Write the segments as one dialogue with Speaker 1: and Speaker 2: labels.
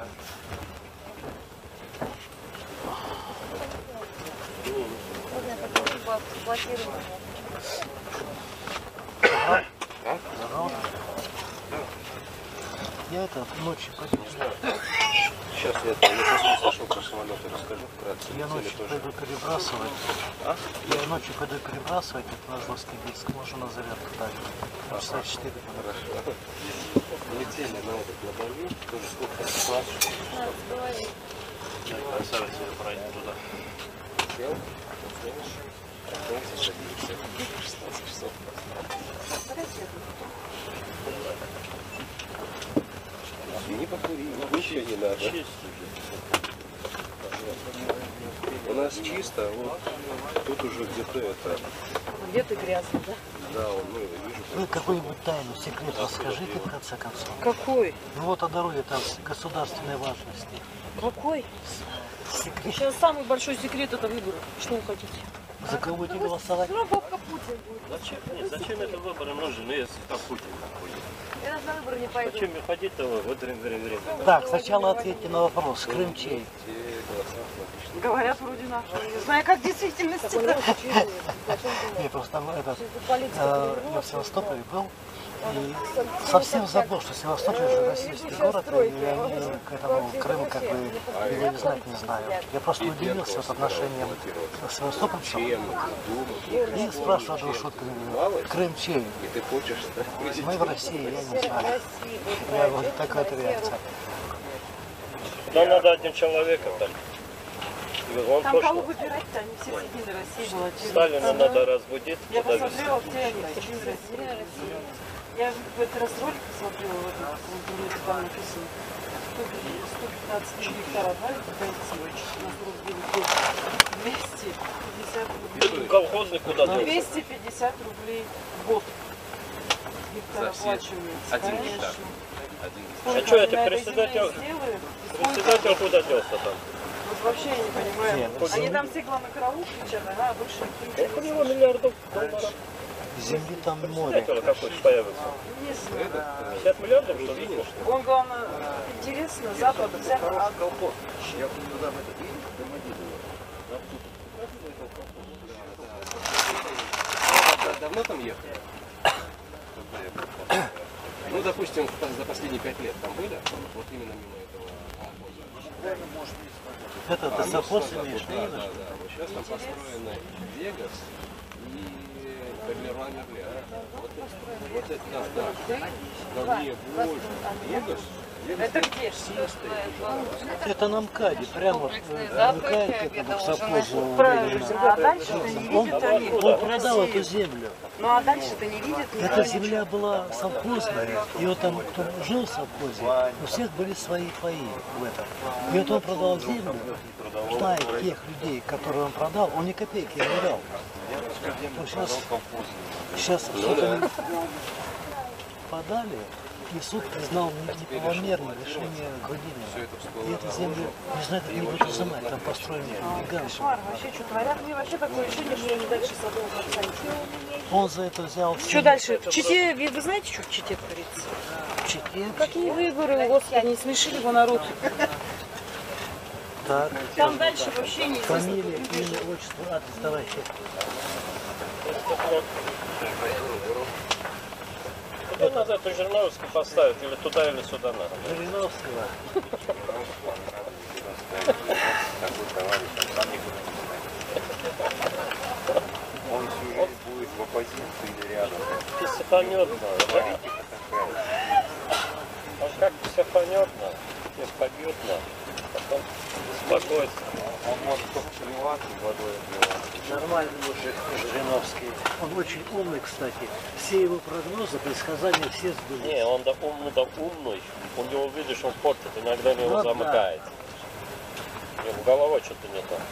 Speaker 1: Я это ночью пойду.
Speaker 2: Сейчас я после зашел про самолеты, расскажу вкратце.
Speaker 1: Я ночью пойду перебрасывать.
Speaker 2: А?
Speaker 1: Я ночью пойду перебрасывать от Назовский-Бийск. Можно на зарядку дать. Часа 4.
Speaker 2: Хорошо. Летели на этот на Бали, тоже сколько спрашивают.
Speaker 3: Красавица, я пройду туда.
Speaker 2: Сел, садимся. 16 часов. Не покури, ничего не надо. У нас чисто, вот тут уже где-то это...
Speaker 4: Где-то грязно, да?
Speaker 2: Да, ну, вижу.
Speaker 1: Вы какую-нибудь тайну, секрет расскажите в конце концов.
Speaker 4: Какой?
Speaker 1: Ну вот о дороге там государственной важности.
Speaker 4: Какой?
Speaker 1: Секрет.
Speaker 4: Сейчас самый большой секрет — это выборы. Что вы хотите?
Speaker 1: За кого будете голосовать?
Speaker 4: Ну, бабка Путин будет.
Speaker 3: Зачем? Нет, зачем это выборы нужны, если там Путин ходит?
Speaker 4: Я на выборы не пойду.
Speaker 3: Зачем мне ходить-то вот время?
Speaker 1: Так, сначала ответьте на вопрос. Крым чей?
Speaker 4: Говорят, вроде наши. Не знаю, как в действительности.
Speaker 1: Нет, просто там этот, я в Севастополе был и совсем забыл, что Севастополь же российский город, и они к этому Крым как бы его не знать не знаю. Я просто удивился от отношением к севастопольцам и спрашиваю одну шутку, Крым чей? Мы в России, я не знаю. Я вот такая-то реакция.
Speaker 3: Нам надо одним человеком там. Он
Speaker 4: Там кого выбирать-то? Они все с Единой России.
Speaker 3: Сталина надо разбудить.
Speaker 4: Я посмотрела, где они, Единая Россия. Я в этот раз ролик посмотрела, в интернете там написано. 115 гектар отвалит пойти на 49 лет. 250 рублей.
Speaker 3: Колхозник куда делся?
Speaker 4: 250 рублей в год. Гектар оплачивается.
Speaker 2: Один
Speaker 4: Конечно.
Speaker 2: гектар.
Speaker 3: А что это председатель куда делся там?
Speaker 4: Вот вообще я не понимаю.
Speaker 1: Нет,
Speaker 4: Они там все главное караул кричат, а больше
Speaker 3: Сколько у него миллиардов долларов?
Speaker 1: Земли там море.
Speaker 3: Председатель какой-то появится.
Speaker 4: не знаю.
Speaker 3: 50 миллиардов, что ли?
Speaker 4: Он, главное, интересно, Запад взял.
Speaker 2: Я туда в этот день Домодедово. Давно там ехали? Ну, допустим, за последние 5 лет там были? Вот именно мимо этого.
Speaker 1: Это ты совхоз имеешь?
Speaker 2: Да. Вот сейчас там построены Вегас и Карлерон Мерлен. Вот это, да. Но мне больше. Вегас.
Speaker 4: Это где?
Speaker 1: Это на МКАДе, прямо на МКАДе, как в совхозу.
Speaker 4: А дальше-то не видят они.
Speaker 1: Он продал эту землю.
Speaker 4: Ну а дальше-то не видят.
Speaker 1: Эта земля была совхозная, и вот там, кто жил в совхозе, у всех были свои паи в этом. И вот он продал землю, зная тех людей, которые он продал, он ни копейки не дал. Сейчас что-то подали, и суд признал неправомерное лишение Грудинина. И эту землю, не знаю, как не будут изымать, там построены гиганты.
Speaker 4: Кошмар, вообще что творят? Мне вообще такое ощущение, что они дальше Садового кольца.
Speaker 1: Он за это взял...
Speaker 4: Что дальше? В Чите, вы знаете, что в Чите творится?
Speaker 1: В Чите?
Speaker 4: Какие выборы, господи, они смешили его народ.
Speaker 1: Так.
Speaker 4: Там дальше вообще не
Speaker 1: Фамилия, имя, отчество, адрес, давай.
Speaker 3: Куда надо эту Жириновский поставить? Или туда, или сюда надо?
Speaker 1: Жириновского.
Speaker 2: Он всю жизнь будет в оппозиции или рядом.
Speaker 3: Психанет надо. Он как психанет надо. Их побьют надо. Потом успокоится.
Speaker 2: Он может только плеваться водой отливаться.
Speaker 1: Нормальный мужик Жириновский. Он очень умный, кстати. Все его прогнозы, предсказания все сбылись.
Speaker 3: Не, он да умный. У него, видишь, он портит, иногда его
Speaker 1: Вот
Speaker 3: замыкает. У него головой что-то не то.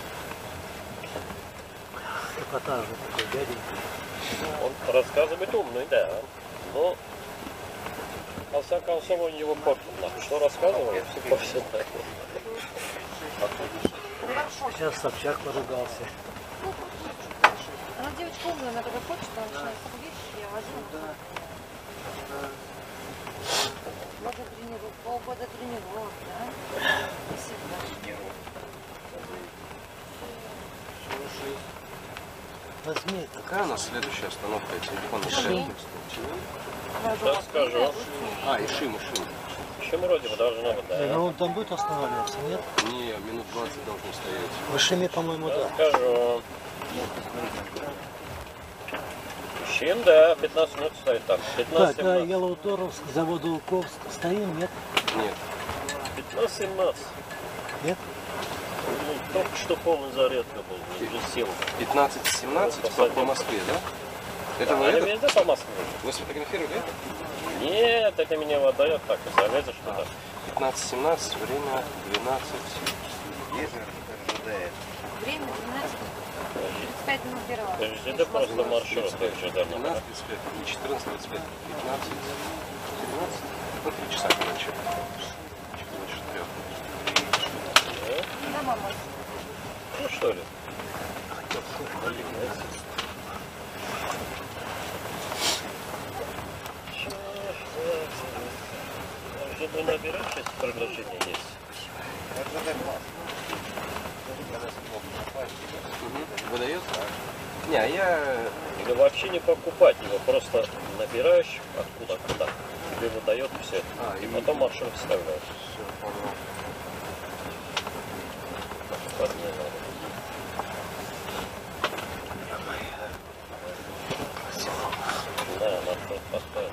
Speaker 1: Эпатажный такой дяденька.
Speaker 3: Он рассказывает умный, да. Но во всяком концов он его портит. Что рассказывал, все портит.
Speaker 1: Сейчас Собчак поругался.
Speaker 5: Она девочка умная, она когда хочет, она начинает видишь, я возьму. Много тренировок, полгода тренировок, да?
Speaker 1: возьми.
Speaker 2: Какая у нас следующая остановка? Телефон.
Speaker 3: Сейчас скажу.
Speaker 2: Ишим.
Speaker 3: Ишим вроде бы должно быть, да.
Speaker 1: Ну он там будет останавливаться, нет?
Speaker 2: Не, минут 20 должен стоять.
Speaker 1: В Ишиме, по-моему, да.
Speaker 3: Скажу. Ишим, да, 15 минут стоит там.
Speaker 1: Так,
Speaker 3: 15-17.
Speaker 1: Ялуторовск, завод Улковск. Стоим, нет?
Speaker 2: Нет.
Speaker 3: 15-17.
Speaker 1: Нет?
Speaker 3: Ну, только что полная зарядка была, уже сел.
Speaker 2: 15-17 по Москве, да? Это вы,
Speaker 3: Они
Speaker 2: это?
Speaker 3: везде по Москве.
Speaker 2: Вы сфотографировали это?
Speaker 3: Нет, это меня выдает так, и залезешь туда.
Speaker 2: 15-17, время 12.
Speaker 5: Время 12, 35 минут первого.
Speaker 3: ЖД просто маршрут, ЖД.
Speaker 2: 12-35, не 14-35, 15, 17, ну 3 часа, короче. 14-4.
Speaker 5: Да, мама.
Speaker 3: Ну что ли? ЖД наберешь, если приглашение есть.
Speaker 2: Выдает? Не, а я...
Speaker 3: Или вообще не покупать его, просто набираешь откуда куда. Тебе выдает все. И потом маршрут вставляешь.
Speaker 2: Все, понял.
Speaker 3: Да, маршрут поставишь.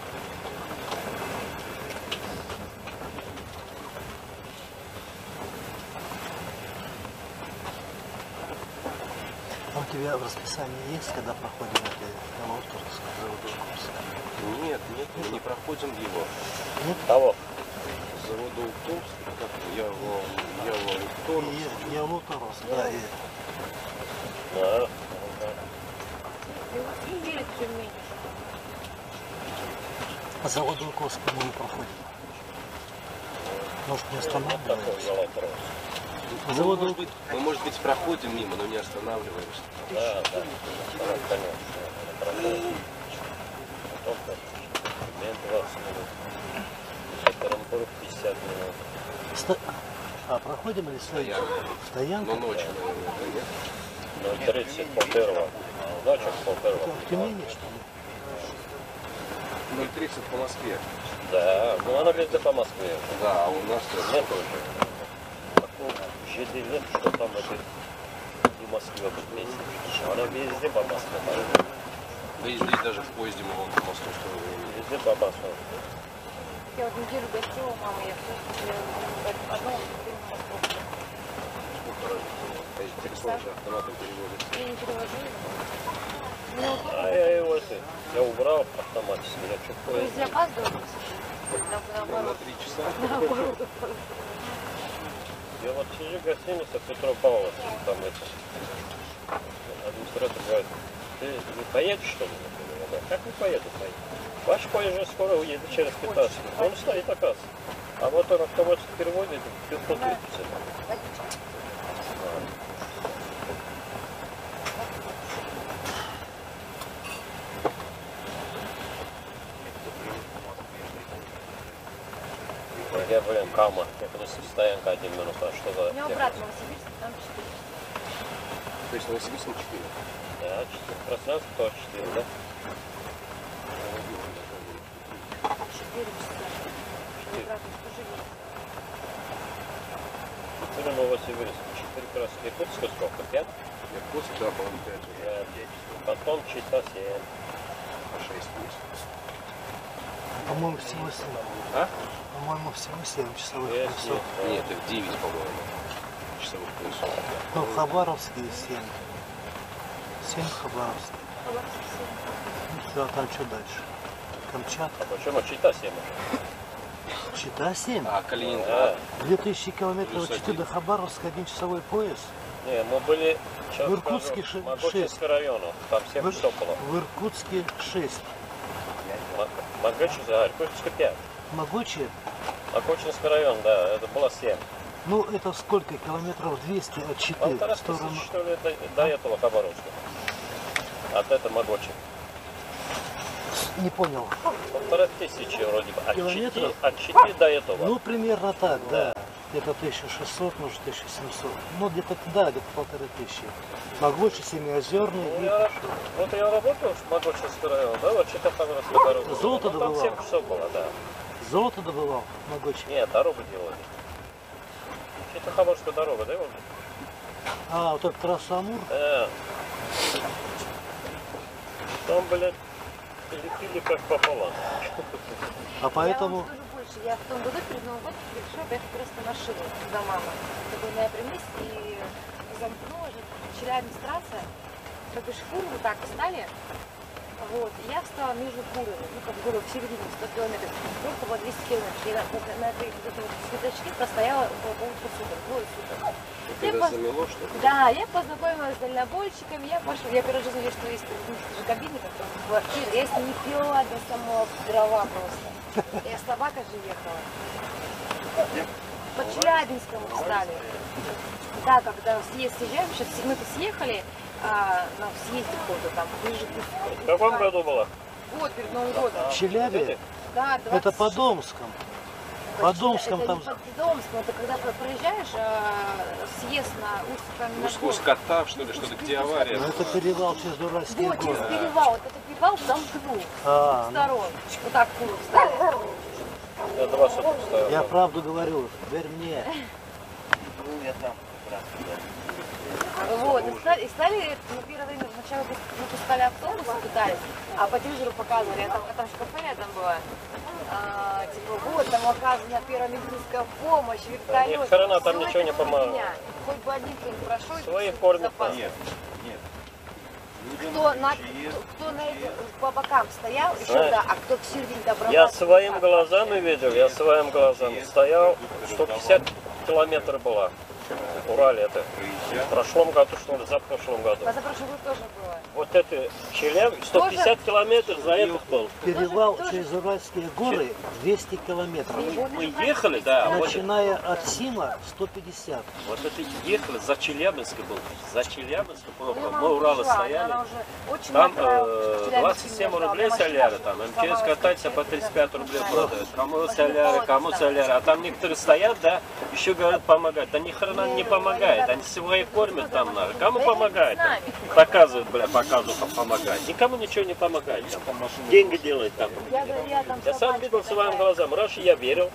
Speaker 1: Он у тебя в расписании есть, когда проходим это Ялуторовск, завод Улковск?
Speaker 2: Нет, мы не проходим его.
Speaker 3: Кого?
Speaker 2: Заводу Улковск, как
Speaker 1: Ялуторовск, да, и
Speaker 3: Да.
Speaker 5: Перед Тюменью.
Speaker 1: завод Улковск, по-моему, проходим. Может, не
Speaker 3: Такой
Speaker 1: останавливаемся?
Speaker 3: вопрос.
Speaker 1: Завод
Speaker 2: Мы, может быть, проходим мимо, но не останавливаемся.
Speaker 3: Да, да. Конечно. Проходит. Потом, мне 20 минут. Екатеринбург 50 минут.
Speaker 1: проходим или стоим? Стоянка?
Speaker 2: Но ночью, наверное, да, нет?
Speaker 3: 0:30 полперва. Ночью полперва.
Speaker 1: В Тюмени, что ли?
Speaker 2: 0:30 по Москве.
Speaker 3: Да, ну она везде по Москве.
Speaker 2: Да, а у нас
Speaker 3: Нет уже. Такого ЖД нет, что там это и в Москве быть вместе. Она везде по Москве.
Speaker 2: Да и здесь даже в поезде мы вон по московскому времени.
Speaker 3: Везде по Москве.
Speaker 5: Я вот неделю гостила у мамы, я все одно время в Москву.
Speaker 2: Сколько разницы? Телефон же автоматом переводится.
Speaker 5: Я не перевожу его. Ну,
Speaker 3: А я его я убрал автоматически. Я что
Speaker 5: то есть я
Speaker 3: поезд.
Speaker 5: опаздываю?
Speaker 2: На
Speaker 5: Наоборот.
Speaker 2: 3 часа.
Speaker 5: Наоборот.
Speaker 3: Я вот сижу в гостинице Петро Павлович, там это. Администратор говорит, ты не поедешь что ли? Я говорю, как не поеду? Ваш поезд же скоро уедет через 15 минут. Он стоит, оказывается. А вот он автоматически переводит, пивко крутится. Я, блин, Кама. Я просто стоянка 1 минут, а что за...
Speaker 5: У меня обратно Новосибирск, там 4.
Speaker 2: То есть Новосибирск на 4.
Speaker 3: Да, 4. Пространство тоже 4, да?
Speaker 5: 4 часа. Обратно тоже есть.
Speaker 3: 4 Новосибирск, 4 раз. Иркутска сколько? 5?
Speaker 2: Иркутск, да, по-моему, 5 уже.
Speaker 3: Потом Чита 7.
Speaker 2: А 6 есть.
Speaker 1: По-моему, всего 7.
Speaker 2: А?
Speaker 1: По-моему, всего 7 часовых
Speaker 3: Есть,
Speaker 1: поясов.
Speaker 3: есть.
Speaker 2: Нет, их 9, по-моему. Часовых поясов.
Speaker 1: Ну, в Хабаровске 7. 7 в Хабаровске. Ну, все, а там что дальше? Камчатка.
Speaker 3: А почему Чита 7 уже?
Speaker 1: Чита 7.
Speaker 2: А, Калининград.
Speaker 1: 2000 километров
Speaker 2: Плюс
Speaker 1: от Читы до Хабаровска, 1 часовой пояс.
Speaker 3: Не, мы были... Сейчас
Speaker 1: В Иркутске
Speaker 3: скажу,
Speaker 1: 6.
Speaker 3: Могочинский район, там 7 часов было.
Speaker 1: В Иркутске 6.
Speaker 3: Могочинский, а, Иркутске 5.
Speaker 1: Могучие?
Speaker 3: Могочинский район, да, это было 7.
Speaker 1: Ну, это сколько? Километров 200 от Читы в
Speaker 3: 1500,
Speaker 1: сторону...
Speaker 3: что ли, до этого Хабаровска. От этого Могочи.
Speaker 1: Не понял.
Speaker 3: 1500 вроде бы.
Speaker 1: Километров?
Speaker 3: От Читы до этого.
Speaker 1: Ну, примерно так, да. где-то 1600, может 1700. Ну где-то, да, где-то 1500. Могучий, Семиозерный и...
Speaker 3: Вот я работал в Могучинском районе, да, вот что-то там дорога.
Speaker 1: Золото
Speaker 3: Там
Speaker 1: добывал?
Speaker 3: 7 часов было, да.
Speaker 1: Золото добывал Могучий?
Speaker 3: Нет, дорогу делали. Что-то Хаморская дорога, да, вот?
Speaker 1: А, вот эта трасса Амур?
Speaker 3: Там, блядь, лепили как пополам.
Speaker 1: А поэтому...
Speaker 5: Я вам скажу больше. Я в том году перед Новым годом решила поехать просто на машине до мамы. Такой ноябрь месяц и замкнула же Челябинск трасса. Как бы шкуры вот так встали. Вот. И я встала между курами. Ну, как было в середине 100 километров. Просто было 200 километров. И на этой вот светочке простояла около полутора суток. Двое суток.
Speaker 2: Тебя замело, что ли?
Speaker 5: Да, я познакомилась с дальнобойщиками, я пошла, я первый раз в жизни вижу, что есть же кабины, как в квартире, я с ними пила до самого дрова просто. Я с собакой же ехала. По Челябинскому встали. Да, когда съезд съезжаем, сейчас мы-то съехали на съезде какой-то там, ближе к...
Speaker 3: В каком году была?
Speaker 5: Вот, перед Новым годом.
Speaker 1: В Челябе?
Speaker 5: Да,
Speaker 1: Это по Домском. По Домском там...
Speaker 5: Это не по Домскому, это когда проезжаешь съезд на Усть-Каменогорск.
Speaker 2: Ускота, что ли, что-то, где авария?
Speaker 1: Ну, это перевал через Уральские
Speaker 5: Вот, через
Speaker 1: горы.
Speaker 5: перевал. Вот это перевал в Домскву.
Speaker 1: А,
Speaker 5: С сторон. Вот так куры встали.
Speaker 3: Я 2 суток стоял.
Speaker 1: Я правду говорю, верь мне.
Speaker 5: Вот, и стали, на первое время сначала выпускали автобусы, пытались, а по телевизору показывали, там же кафе рядом было. Типа, вот, там оказана первая медицинская помощь, вертолет.
Speaker 3: Ни хрена там
Speaker 5: всё
Speaker 3: ничего не
Speaker 5: это
Speaker 3: помогло.
Speaker 5: фигня. Хоть бы один кто-нибудь прошел. и
Speaker 3: Свои
Speaker 5: всё
Speaker 3: кормят
Speaker 5: безопасно.
Speaker 2: Нет.
Speaker 5: Кто на этих по бокам стоял, еще
Speaker 3: Знаешь,
Speaker 5: да, а кто к середине добрался.
Speaker 3: Я своим глазами видел, я своим глазами стоял, 150 километров была. Урале это. В прошлом году, что ли, за прошлом году.
Speaker 5: А за прошлый год тоже было.
Speaker 3: Вот это Челябинск, 150 километров за этот был.
Speaker 1: Перевал через Уральские горы 200 километров.
Speaker 3: Мы ехали, да, вот,
Speaker 1: Начиная от Сима 150.
Speaker 3: вот это ехали, за Челябинск был. За Челябинск
Speaker 5: Ну,
Speaker 3: просто.
Speaker 5: я
Speaker 3: Мы
Speaker 5: мама
Speaker 3: Уралы
Speaker 5: жила,
Speaker 3: стояли.
Speaker 5: она уже очень
Speaker 3: Там
Speaker 5: мокрая, в Челябинске
Speaker 3: 27
Speaker 5: не
Speaker 3: рублей
Speaker 5: жила,
Speaker 3: соляры,
Speaker 5: машина
Speaker 3: там МЧС
Speaker 5: сломалась.
Speaker 3: катается по 35 рублей продают. Кому соляры, кому соляры. А там некоторые стоят, да, еще говорят помогать. Да ни хрена не помогает, они свои кормят там надо. Кому помогает? Показывают, бля, показывают, как помогать. Никому ничего не помогает. Там деньги делают там.
Speaker 5: Я говорю, там
Speaker 3: Я сам
Speaker 5: собачка
Speaker 3: видел своим
Speaker 5: такая.
Speaker 3: глазам. Раньше я верил.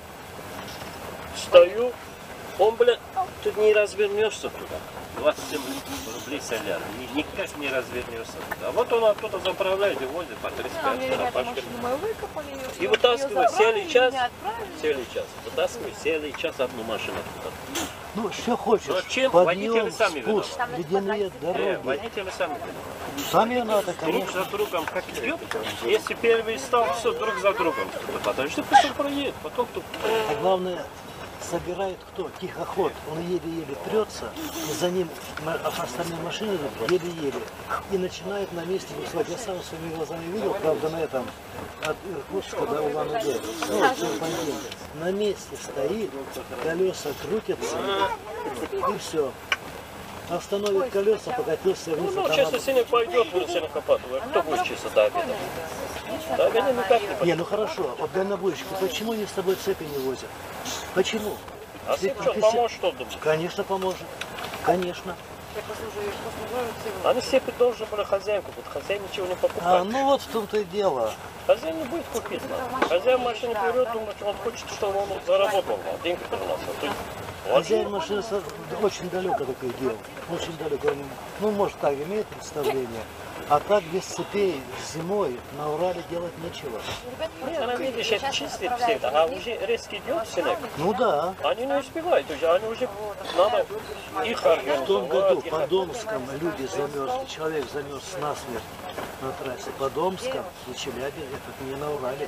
Speaker 3: Стою, он, бля, тут не развернешься туда. 27 рублей соляр. Никак не развернешься туда. А вот он оттуда заправляет и возит по
Speaker 5: Там
Speaker 3: 35
Speaker 5: мне
Speaker 3: на
Speaker 5: ребята
Speaker 3: пачке.
Speaker 5: машину мою выкопали.
Speaker 3: И
Speaker 5: её
Speaker 3: вытаскивают,
Speaker 5: забрали,
Speaker 3: сели час,
Speaker 5: меня отправили.
Speaker 3: сели час. Вытаскивают, сели час одну машину оттуда.
Speaker 1: Ну, что хочешь.
Speaker 3: Зачем?
Speaker 1: Подъем,
Speaker 3: Водители сами
Speaker 1: спуск,
Speaker 5: Там
Speaker 1: ледяные дороги.
Speaker 3: Водители сами.
Speaker 1: Сами надо,
Speaker 3: Друг
Speaker 1: конечно.
Speaker 3: за другом как идет. Если первый стал, все друг за другом. Подожди, пусть он проедет, потом тут.
Speaker 1: А главное, собирает кто? Тихоход. Он еле-еле трется, и за ним остальные машины идут еле-еле. И начинает на месте высылать. Я сам своими глазами видел, правда, на этом, от Иркутска до Улан-Удэ. Ну, вот серпантин. На месте стоит, колеса крутятся, и все. Остановит колеса, покатился вниз.
Speaker 3: Ну,
Speaker 1: а там
Speaker 3: честно, снег пойдет, будет снег копать. Кто будет чисто до обеда? До обеда никак не пойдет.
Speaker 1: Не, ну хорошо, вот дальнобойщики, почему они с тобой цепи не возят? Почему?
Speaker 3: А
Speaker 1: Ты-
Speaker 3: ты что,
Speaker 1: ты
Speaker 3: поможешь, что думаешь?
Speaker 1: Конечно, поможет. Конечно.
Speaker 5: Я послужу всего.
Speaker 3: Они все должны были хозяйку, вот хозяин ничего не
Speaker 1: А,
Speaker 3: покупает.
Speaker 1: ну вот в том-то и дело.
Speaker 3: Хозяин не будет купить. Да. Хозяин машину берет, думает, что он хочет, чтобы он заработал, а деньги приносил. То есть,
Speaker 1: Хозяин машины очень далеко такое дело. Очень далеко. Он, ну, может, так имеет представление. А так без цепей зимой на Урале делать нечего.
Speaker 3: она, видишь, это чистит всегда, а уже резко идет снег.
Speaker 1: Ну да.
Speaker 3: Они не успевают уже, они уже надо их
Speaker 1: В том году
Speaker 3: организовать.
Speaker 1: по Домскому люди замерзли, человек замерз насмерть на трассе. По Домскому, на Челябе, это не на Урале.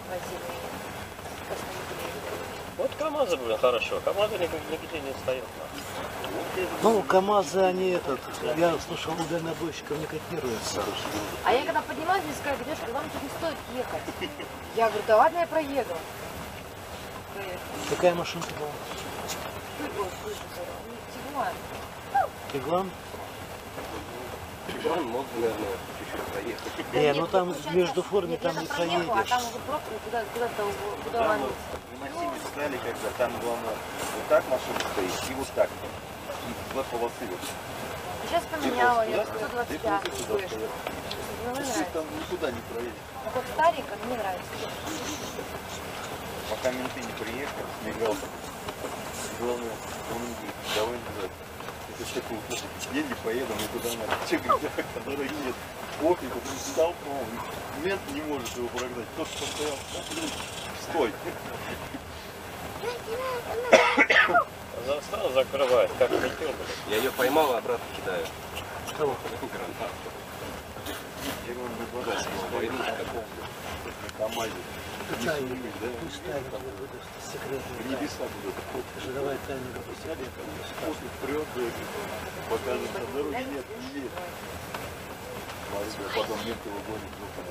Speaker 3: Вот КамАЗы, блин, хорошо. КамАЗы нигде не стоят.
Speaker 1: Ну, КамАЗы, они этот, я слышал, у дальнобойщиков не котируются.
Speaker 5: А я когда поднимаюсь, мне сказали, девушка, вам тут не стоит ехать. Я говорю, да ладно, я проеду.
Speaker 1: Какая машинка была? Тигуан?
Speaker 2: Он мог, наверное, чуть-чуть проехать.
Speaker 1: Не, ну там между форме там не
Speaker 5: проехала, а
Speaker 1: проедешь.
Speaker 5: там уже пробка, куда ломиться.
Speaker 6: стали, когда там главное вот так машина стоит и вот так. И два полосы вот.
Speaker 5: Сейчас поменяла, я 125
Speaker 6: Ты
Speaker 5: вышла. Ну, мне нравится.
Speaker 6: там никуда не проедешь.
Speaker 5: Ну, как старенько, но мне нравится.
Speaker 6: Пока менты не приехал, смеялся. Главное, он давай назад. Это такой, я не поеду никуда надо. Че, говорит, который нет. Пофиг, он встал, по-моему, мент не может его прогнать. Тот, что стоял, стой.
Speaker 3: Застал, закрывает, как хотел.
Speaker 2: Я ее поймал, а обратно кидаю.
Speaker 1: Кого?
Speaker 2: Гранату.
Speaker 6: Я говорю, мы глаза
Speaker 2: Войнушка.
Speaker 6: команде.
Speaker 1: Тайник, пусть тайник выдаст секретный.
Speaker 6: Небеса будут.
Speaker 1: Ты же давай тайник выпустили.
Speaker 6: После вперед, покажет, на дороге нет, не едет. Потом мент его гонит,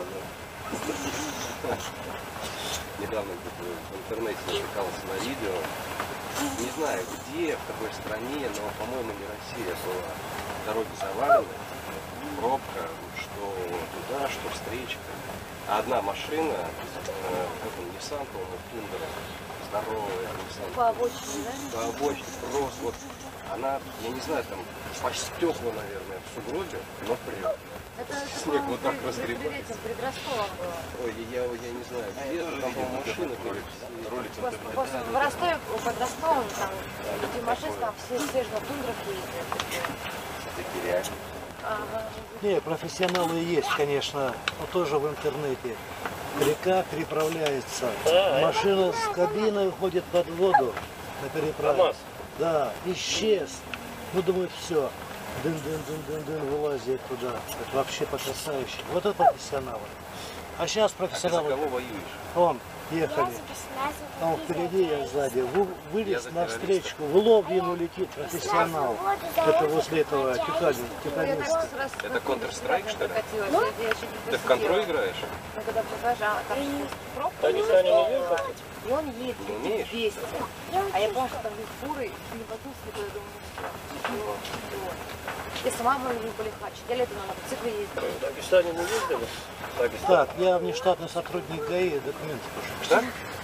Speaker 6: назад.
Speaker 2: Недавно в интернете натыкался на видео. Не знаю где, в какой стране, но, по-моему, не Россия была. Дороги завалены, пробка, что туда, что встречка. А одна машина, как он, Nissan, по-моему, Тундра, здоровая, Nissan.
Speaker 5: По обочине, да?
Speaker 2: По обочине, просто вот, она, я не знаю, там, по стеклу, наверное, в сугробе, но прет.
Speaker 5: Это,
Speaker 2: Снег
Speaker 5: по-моему,
Speaker 2: вот так
Speaker 5: перед
Speaker 2: разгребается.
Speaker 5: этим, перед Ростовом было.
Speaker 2: Ой, я не знаю, где там, по-моему, машина
Speaker 6: Ролик
Speaker 5: В Ростове, под Ростовом, там, Тимашевск, там все же на тундрах ездят.
Speaker 6: такие реально.
Speaker 5: Ага.
Speaker 1: Не, профессионалы есть, конечно, но тоже в интернете. Река переправляется, машина с кабины уходит под воду на переправе.
Speaker 3: КамАЗ.
Speaker 1: Да, исчез. Ну, думаю, все. Дын-дын-дын-дын-дын вылазит туда. Это вообще потрясающе. Вот это профессионалы. А сейчас
Speaker 2: За
Speaker 1: профессионалы,
Speaker 2: кого воюешь?
Speaker 1: вон, ехали. А он впереди, я сзади. Вылез
Speaker 2: за
Speaker 1: на
Speaker 2: террориста.
Speaker 1: встречку, в лоб ему летит профессионал. Это возле этого
Speaker 5: Я
Speaker 1: тюкалинска.
Speaker 5: так раз
Speaker 2: Это Counter-Strike, что ли?
Speaker 5: прокатилась, я чуть не
Speaker 2: Ты в
Speaker 5: посидела.
Speaker 2: контроль играешь?
Speaker 5: Ну, когда побежала, там пробка,
Speaker 3: Дагестане не ездил?
Speaker 5: и он едет
Speaker 2: Не умеешь?
Speaker 5: 200. А я поняла, что там фуры, не потусили, я думаю, все. Я сама могу полихачить. Я летом на мотоцикле ездила.
Speaker 3: В Дагестане не ездили? Дагестан.
Speaker 1: Так, я внештатный сотрудник ГАИ, документы прошу.
Speaker 2: Что?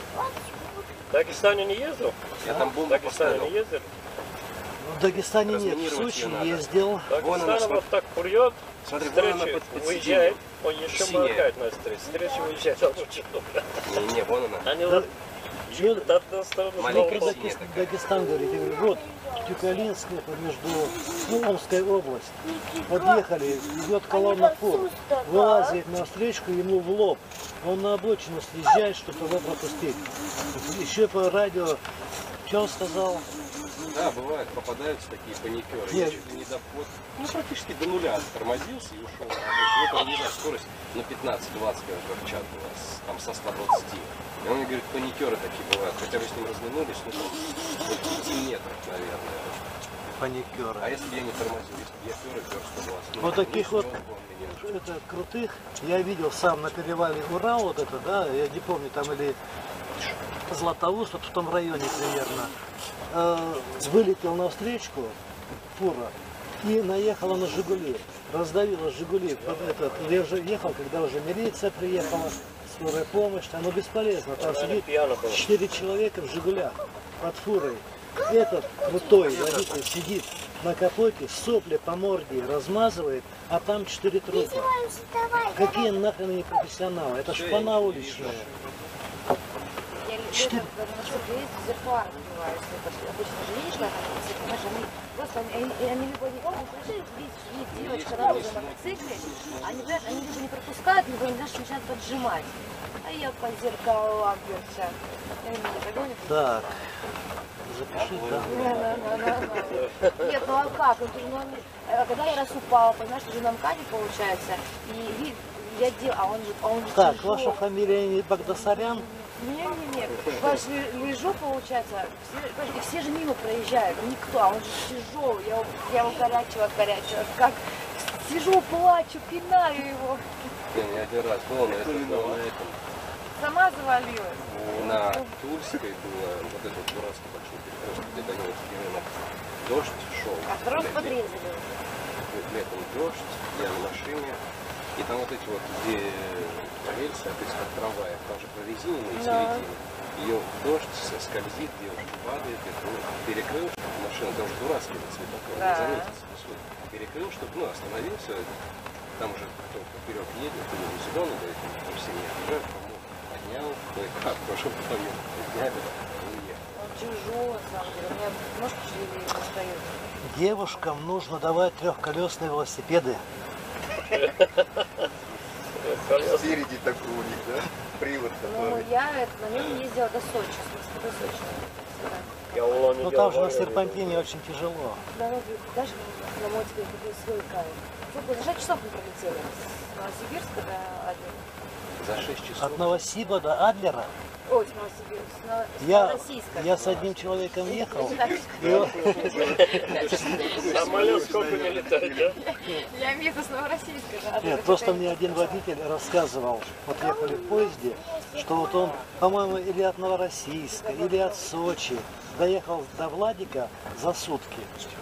Speaker 3: В Дагестане не ездил?
Speaker 2: Я там
Speaker 3: В
Speaker 2: бомбу
Speaker 3: Дагестане не
Speaker 2: поставил.
Speaker 3: ездили?
Speaker 1: В Дагестане нет, в
Speaker 2: Разминировать
Speaker 1: Сочи
Speaker 2: её надо.
Speaker 1: ездил.
Speaker 2: Вон она,
Speaker 3: Дагестан
Speaker 2: смотри.
Speaker 3: вот так прет,
Speaker 2: Смотри, вон она
Speaker 3: встречи
Speaker 2: под
Speaker 3: уезжает, он еще
Speaker 2: Синяя.
Speaker 3: моргает на встречу, встречи уезжает, а лучше
Speaker 2: Не, вон она.
Speaker 3: они вот едут от одной стороны,
Speaker 2: Маленькая
Speaker 3: с другой.
Speaker 2: синяя такая.
Speaker 1: Дагестан, говорит, я говорю, вот Тюкалинск, это между Омская область. Подъехали, идет колонна фур, вылазит на встречку ему в лоб. Он на обочину съезжает, чтобы его пропустить. Еще по радио, что он сказал?
Speaker 2: Да, бывает, попадаются такие паникеры.
Speaker 1: Нет.
Speaker 2: Я чуть ли не до, вот, ну, практически до нуля тормозился и ушел. Ну, там, не знаю, скорость, ну, 15-20 км в час была, там со 120. И он мне говорит, паникеры такие бывают. Хотя вы с ним разминулись, ну, там, вот 5 метров, наверное.
Speaker 1: Паникеры.
Speaker 2: А если бы я не тормозил, если бы я пер 120? Ну,
Speaker 1: Вот таких вот
Speaker 2: он меня
Speaker 1: это крутых я видел сам на перевале Урал, вот это, да, я не помню, там или Златоуст, вот в том районе примерно. Вылетел на встречку фура и наехала на Жигули, раздавила Жигули. Вот этот, я уже ехал, когда уже милиция приехала, скорая помощь, оно бесполезно, там сидит 4 человека в Жигулях под фурой. Этот крутой водитель сидит на капоте, сопли по морде размазывает, а там 4 трупа. Какие нахрен они профессионалы? Это шпана уличная.
Speaker 5: Я летом, когда на мотоцикле ездят, зеркала разбиваются. Обычно же видишь, как они мотоциклы, понимаешь, они просто, они либо не могут, видишь, есть девочка на розовом мотоцикле, они, понимаешь, они либо не пропускают, либо они даже начинают поджимать. А я по зеркалам верчат. И они меня догонят.
Speaker 1: Так, запиши, да.
Speaker 5: Нет, ну а как? Когда я раз упала, понимаешь, уже на МКАДе получается, и я делаю, а он
Speaker 1: Так,
Speaker 5: тяжелый.
Speaker 1: ваша фамилия не Багдасарян?
Speaker 5: Не. Понимаешь, лежу, получается, все же мимо проезжают, никто, а он же тяжелый, я его горячего, как сижу, плачу, пинаю его.
Speaker 2: Не один раз был на этом,
Speaker 5: Сама завалилась.
Speaker 2: на Тульской было вот этот дурацкий большой перекресток, где-то вот дождь шел.
Speaker 5: А второй подрезали.
Speaker 2: Летом дождь, я на машине, и там вот эти вот, где рельсы, то есть как трамваи, там же прорезиненные середины. И ее дождь скользит, девушка падает, перекрыл машину, там уже дурацкий светофор, не заметился, перекрыл, чтобы, ну, остановился, там уже кто поперек едет, ему сюда надо, там все не отъезжают, помог, поднял, кое-как, пошел поем, подняли, уехал.
Speaker 5: Он тяжелый, на самом деле, у меня ножки шевелили, не встает.
Speaker 1: Девушкам нужно давать трехколесные велосипеды.
Speaker 6: Спереди такой у них, да? Привод
Speaker 5: Ну,
Speaker 6: который.
Speaker 5: я на нем ездила до Сочи, в смысле, до Сочи.
Speaker 3: Я в Улане
Speaker 1: Ну там же на серпантине очень тяжело.
Speaker 5: Дороги, даже на мотике такой свой кайф. Сколько, за 6 часов мы пролетели с Новосибирска до Адлера.
Speaker 2: За 6 часов.
Speaker 1: От Новосиба до Адлера.
Speaker 5: Ой, с Новосибирска, с
Speaker 1: Я
Speaker 5: Новороссийска.
Speaker 1: с одним человеком ехал.
Speaker 3: Самолет сколько не летает, да?
Speaker 5: Я имею в виду с Новороссийска, да.
Speaker 1: Нет, просто мне один водитель рассказывал, вот ехали в поезде, что вот он, по-моему, или от Новороссийска, или от Сочи, доехал до Владика за сутки.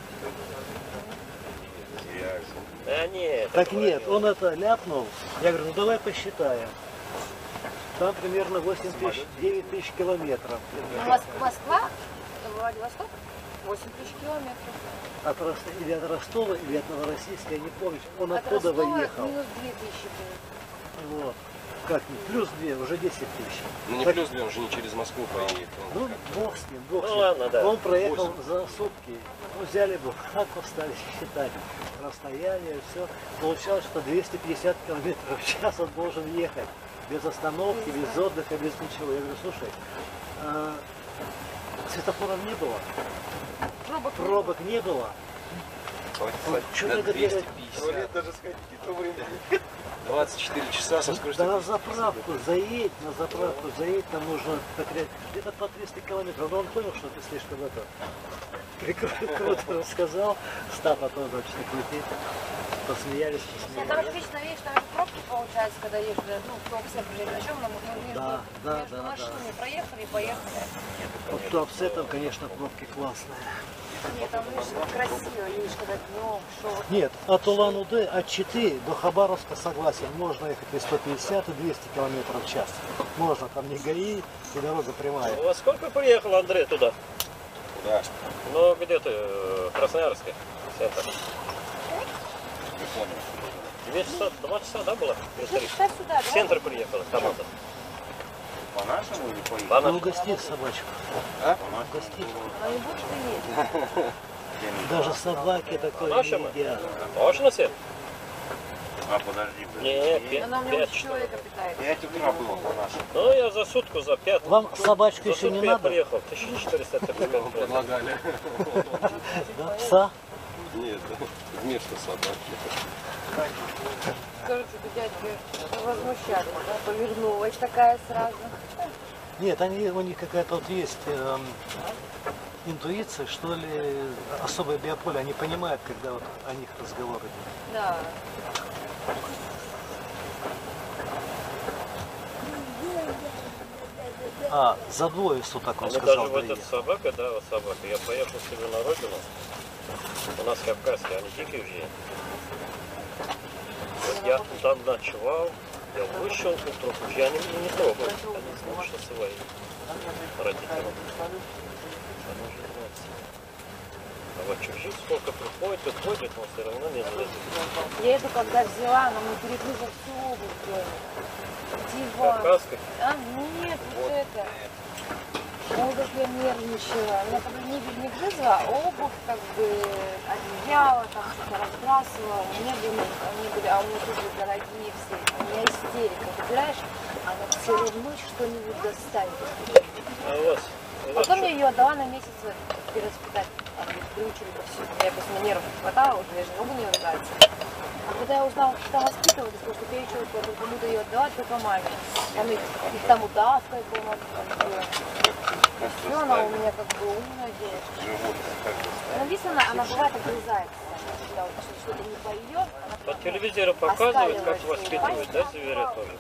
Speaker 3: Да нет.
Speaker 1: Так нет, он это ляпнул. Я говорю, ну давай посчитаем. Там примерно 8 тысяч, 9 тысяч километров.
Speaker 5: Москва, Владивосток, 8 тысяч километров.
Speaker 1: Или от Ростова, или от Новороссийска, я не помню. Он
Speaker 5: От
Speaker 1: оттуда
Speaker 5: Ростова
Speaker 1: выехал.
Speaker 5: минус 2 тысячи было.
Speaker 1: Вот. Как не? Плюс 2, уже 10 тысяч.
Speaker 2: Ну не
Speaker 1: Так,
Speaker 2: плюс 2, он же не через Москву поедет. Он
Speaker 1: ну,
Speaker 2: как-
Speaker 1: бог с ним, бог с
Speaker 3: Ну
Speaker 1: ним.
Speaker 3: ладно, да.
Speaker 1: Он проехал за сутки. Ну, взяли бы, как стали считать расстояние, все. Получалось, что 250 километров в час он должен ехать. Без остановки, без отдыха, без ничего. Я говорю, слушай, светофоров не было, пробок не было. Что-то
Speaker 2: на
Speaker 1: говорит,
Speaker 2: 250.
Speaker 6: Туалет даже сходить, и то время.
Speaker 2: 24 часа со скоростью.
Speaker 1: да на заправку заедь, там нужно где-то по 300 километров. Но он понял, что ты слишком это круто рассказал. Став потом очень крутить. Посмеялись,
Speaker 5: Нет, там же вечно, видишь, там же пробки получается, когда едешь, ну, в топ-сет приезжаешь, на чем нам между машинами проехали и поехали.
Speaker 1: Вот топ-сетом, конечно, пробки классные.
Speaker 5: Нет, там, видишь, красиво, видишь, когда днем, шоу.
Speaker 1: Нет, от Улан-Удэ, от Читы до Хабаровска согласен, можно ехать и 150, и 200 километров в час. Можно, там не ГАИ, и дорога прямая.
Speaker 3: Во сколько приехал Андрей туда?
Speaker 6: Да.
Speaker 3: Ну, где ты? Красноярске. Центр.
Speaker 6: Не понял.
Speaker 3: 2 часа, да, было? Или 3?
Speaker 5: Сюда, да?
Speaker 3: В центр приехала команда.
Speaker 6: По-нашему или по
Speaker 3: По
Speaker 1: Ну,
Speaker 3: нашему.
Speaker 1: угости собачку.
Speaker 6: А?
Speaker 1: Угости.
Speaker 5: Но не будешь ты есть.
Speaker 1: Даже собаки такое
Speaker 3: Нашему?
Speaker 1: не едят.
Speaker 3: Точно все?
Speaker 6: А, подожди,
Speaker 3: Не,
Speaker 5: Она у меня
Speaker 3: 5
Speaker 5: уже
Speaker 3: часов.
Speaker 5: человека питается.
Speaker 6: 5 утра было по-нашему.
Speaker 3: Ну, я за сутку, за 5.
Speaker 1: Вам собачку
Speaker 3: За
Speaker 1: еще
Speaker 3: сутки
Speaker 1: не
Speaker 3: я
Speaker 1: надо?
Speaker 3: приехал. 1400 такой
Speaker 2: Предлагали.
Speaker 1: Да? Пса?
Speaker 2: Нет, вместо собаки.
Speaker 5: Короче, у дядьки возмущаться, да, повернулась такая сразу.
Speaker 1: Нет, у них какая-то вот есть интуиция, что ли, особое биополе. Они понимают, когда вот о них разговор идет.
Speaker 5: Да.
Speaker 1: А, за двое суток он
Speaker 3: Они
Speaker 1: сказал,
Speaker 3: даже вот
Speaker 1: доедет.
Speaker 3: эта собака, да, вот собака. Я поехал себе на родину. У нас кавказские, они дикие уже. Вот я там ночевал, я вышел утром, я не трогал. Они знают, что свои родители. Они уже знают. А вот чужие сколько приходит, уходит, но все равно не залезет.
Speaker 5: Я это когда взяла, она мне перегрызла всю обувь в доме. Диван.
Speaker 3: Кавказская.
Speaker 5: А, нет, вот это. Ой, как я нервничала. Меня как бы мебель не грызла, а обувь, как бы, одеяло, там что-то разбрасывала. Мне думали, они были, а у меня тоже дорогие все. У меня истерика, представляешь? Она все равно что-нибудь достанет.
Speaker 3: А у вас?
Speaker 5: Потом я ее отдала на месяц перевоспитать. Приучили ко всему. Я просто на нервов не хватало уже, я же не могу не ругаться. А когда я узнала, что там воспитывают, я сказала, что перечила, что кому-то ее отдавать, только маме. Там их там удавкой, по-моему, все, она у меня как бы умная девочка.
Speaker 6: Животное как бы.
Speaker 5: Написано, она бывает огрызается. Когда вот что-то не по ее, она
Speaker 3: По телевизору показывают, как воспитывают, да, зверя тоже.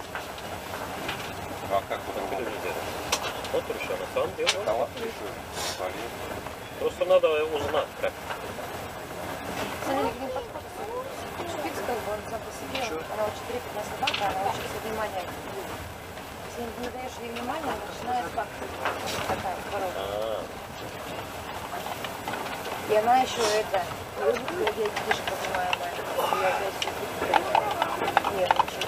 Speaker 6: А как
Speaker 3: По
Speaker 6: потом?
Speaker 3: телевизору. Вот еще на самом деле.
Speaker 6: Талант решил. Болезнь.
Speaker 3: Просто надо узнать, как.
Speaker 5: Смотри, к ним подходит. Шпиц, как бы, он сам по себе, она очень трепетная собака, она очень все внимание любит. Если не даешь ей внимания, начинает как такая коробка. И она еще это, я детишка понимаю, я опять нервничаю.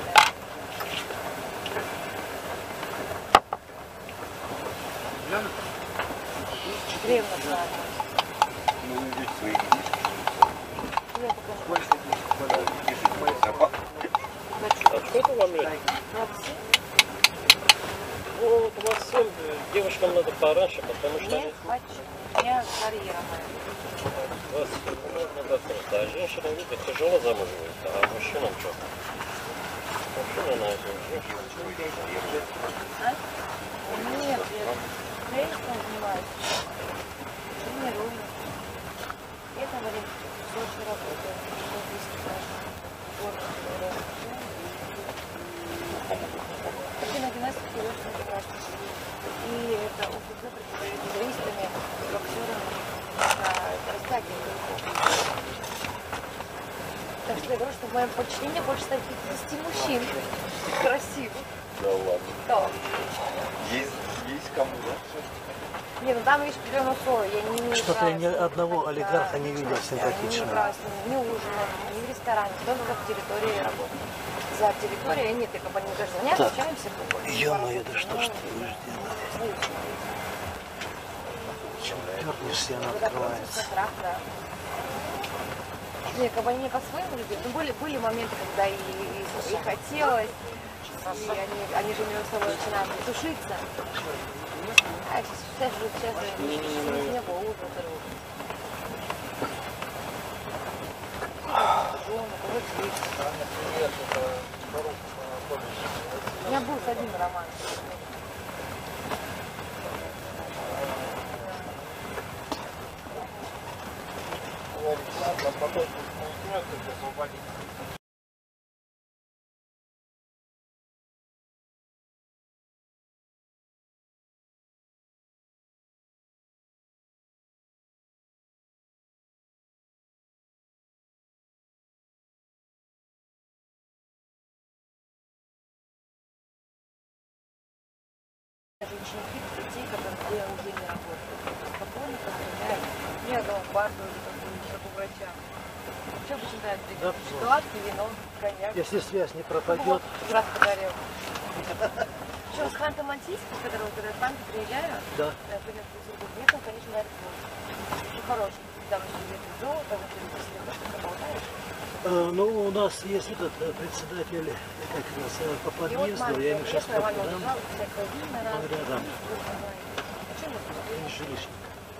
Speaker 5: Древно знаю.
Speaker 6: Ну, ведь свои детишки.
Speaker 5: Я покажу.
Speaker 3: А что это вам лет? Вот у вас всем девушкам надо пораньше, потому что
Speaker 5: Не хочу. У меня карьера моя.
Speaker 3: вас надо просто. А женщина, видите, тяжело замуживает, а мужчинам что? Мужчина на эту женщину.
Speaker 5: А? Нет, я строительством занимаюсь. Тренируюсь. Это время все очень работаю. Спортивная гимнастика очень прекрасна. И это УФЗ преподает юристами, боксерами, растягивает. Так что я говорю, что в моем подчинении больше 150 мужчин. Красиво.
Speaker 3: Да ладно.
Speaker 5: Да.
Speaker 6: Есть кому, да?
Speaker 5: Не, ну там есть определенные условия. Я не
Speaker 1: Что-то я ни одного олигарха не видел
Speaker 5: Не
Speaker 1: симпатичного.
Speaker 5: играю с ними, не ужинаем, не в ресторане, только в территории работы. За территорией нет, и как они даже звонят,
Speaker 1: Так.
Speaker 5: общаемся.
Speaker 1: Ё-моё, да что ж ты будешь делать? Чем дернешься, она открывается.
Speaker 5: Страх, да. Не, как бы они меня по-своему любят. Но были моменты, когда и хотелось, и они же между собой начинают тушиться. А сейчас не было ужин. У меня был с одним роман. Женщины детей, которые уже не работают. Спокойно позволяют ни одного барду или какого врача. Что бы сюда
Speaker 1: Да,
Speaker 5: шоколадки, вино, коньяк.
Speaker 1: Если связь не пропадет,
Speaker 5: Брат подарил. Что, с Ханты-Мансийска, когда Ханты приезжаю,
Speaker 1: да.
Speaker 5: мне там, конечно, нравится больше. Ну, хороший. Там еще где-то золото, вот если поболтаешь.
Speaker 1: Ну, у нас есть этот председатель, как раз, по подъезду, я ему сейчас подам, он рядом, не жилищник.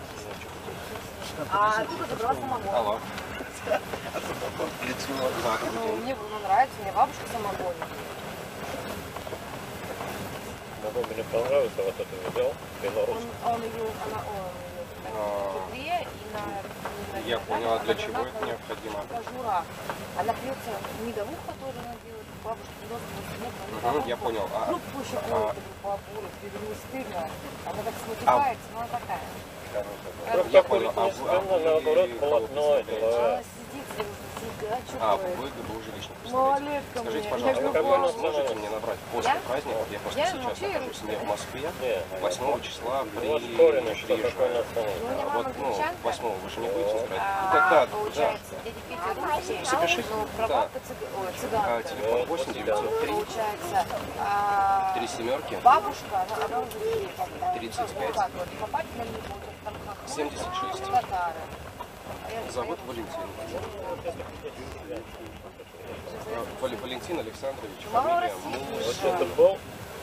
Speaker 5: А оттуда забрала самогон.
Speaker 2: Алло.
Speaker 5: Ну, мне нравится, мне бабушка самогон.
Speaker 3: Мне понравился вот это видео, белорусский.
Speaker 5: Он ее, на бедре и на
Speaker 2: Я понял, а для чего это необходимо?
Speaker 5: кожура. Она пьется медовуха тоже она делает, бабушка нет,
Speaker 2: Я понял.
Speaker 5: ну пусть еще по обуре, не стыдно. Она так смутивается, но она такая.
Speaker 3: Просто курить не стыдно, наоборот, полотно это.
Speaker 5: Она сидит,
Speaker 2: А, вы ГБУ жилищник.
Speaker 5: малолетка
Speaker 2: Скажите,
Speaker 5: мне.
Speaker 2: пожалуйста,
Speaker 3: какой
Speaker 2: вы
Speaker 3: национальность?
Speaker 2: сможете мне набрать после
Speaker 5: Я?
Speaker 2: праздника? Я просто
Speaker 5: Я
Speaker 2: сейчас
Speaker 5: вообще
Speaker 2: нахожусь не в
Speaker 5: русская.
Speaker 2: Москве.
Speaker 3: Не,
Speaker 2: 8 числа
Speaker 3: у вас корень, что такое
Speaker 2: приезжаю.
Speaker 3: национальность.
Speaker 5: У меня
Speaker 2: Вот,
Speaker 5: мама
Speaker 2: ну,
Speaker 5: гречанка.
Speaker 2: 8 вы же не будете играть.
Speaker 5: А,
Speaker 2: Тогда,
Speaker 5: получается, дядя Петя русский,
Speaker 2: Запишите.
Speaker 5: но прабабка цыганка.
Speaker 2: телефон 8 903
Speaker 5: Получается,
Speaker 2: 3 семерки
Speaker 5: бабушка, она уже есть.
Speaker 2: 35.
Speaker 5: Вот так вот, попасть на них будет там как
Speaker 2: 76.
Speaker 5: татары. А я
Speaker 2: Зовут Валентин. Валентин Александрович.
Speaker 5: Мама
Speaker 2: Фамилия
Speaker 5: России.
Speaker 3: Вот это был,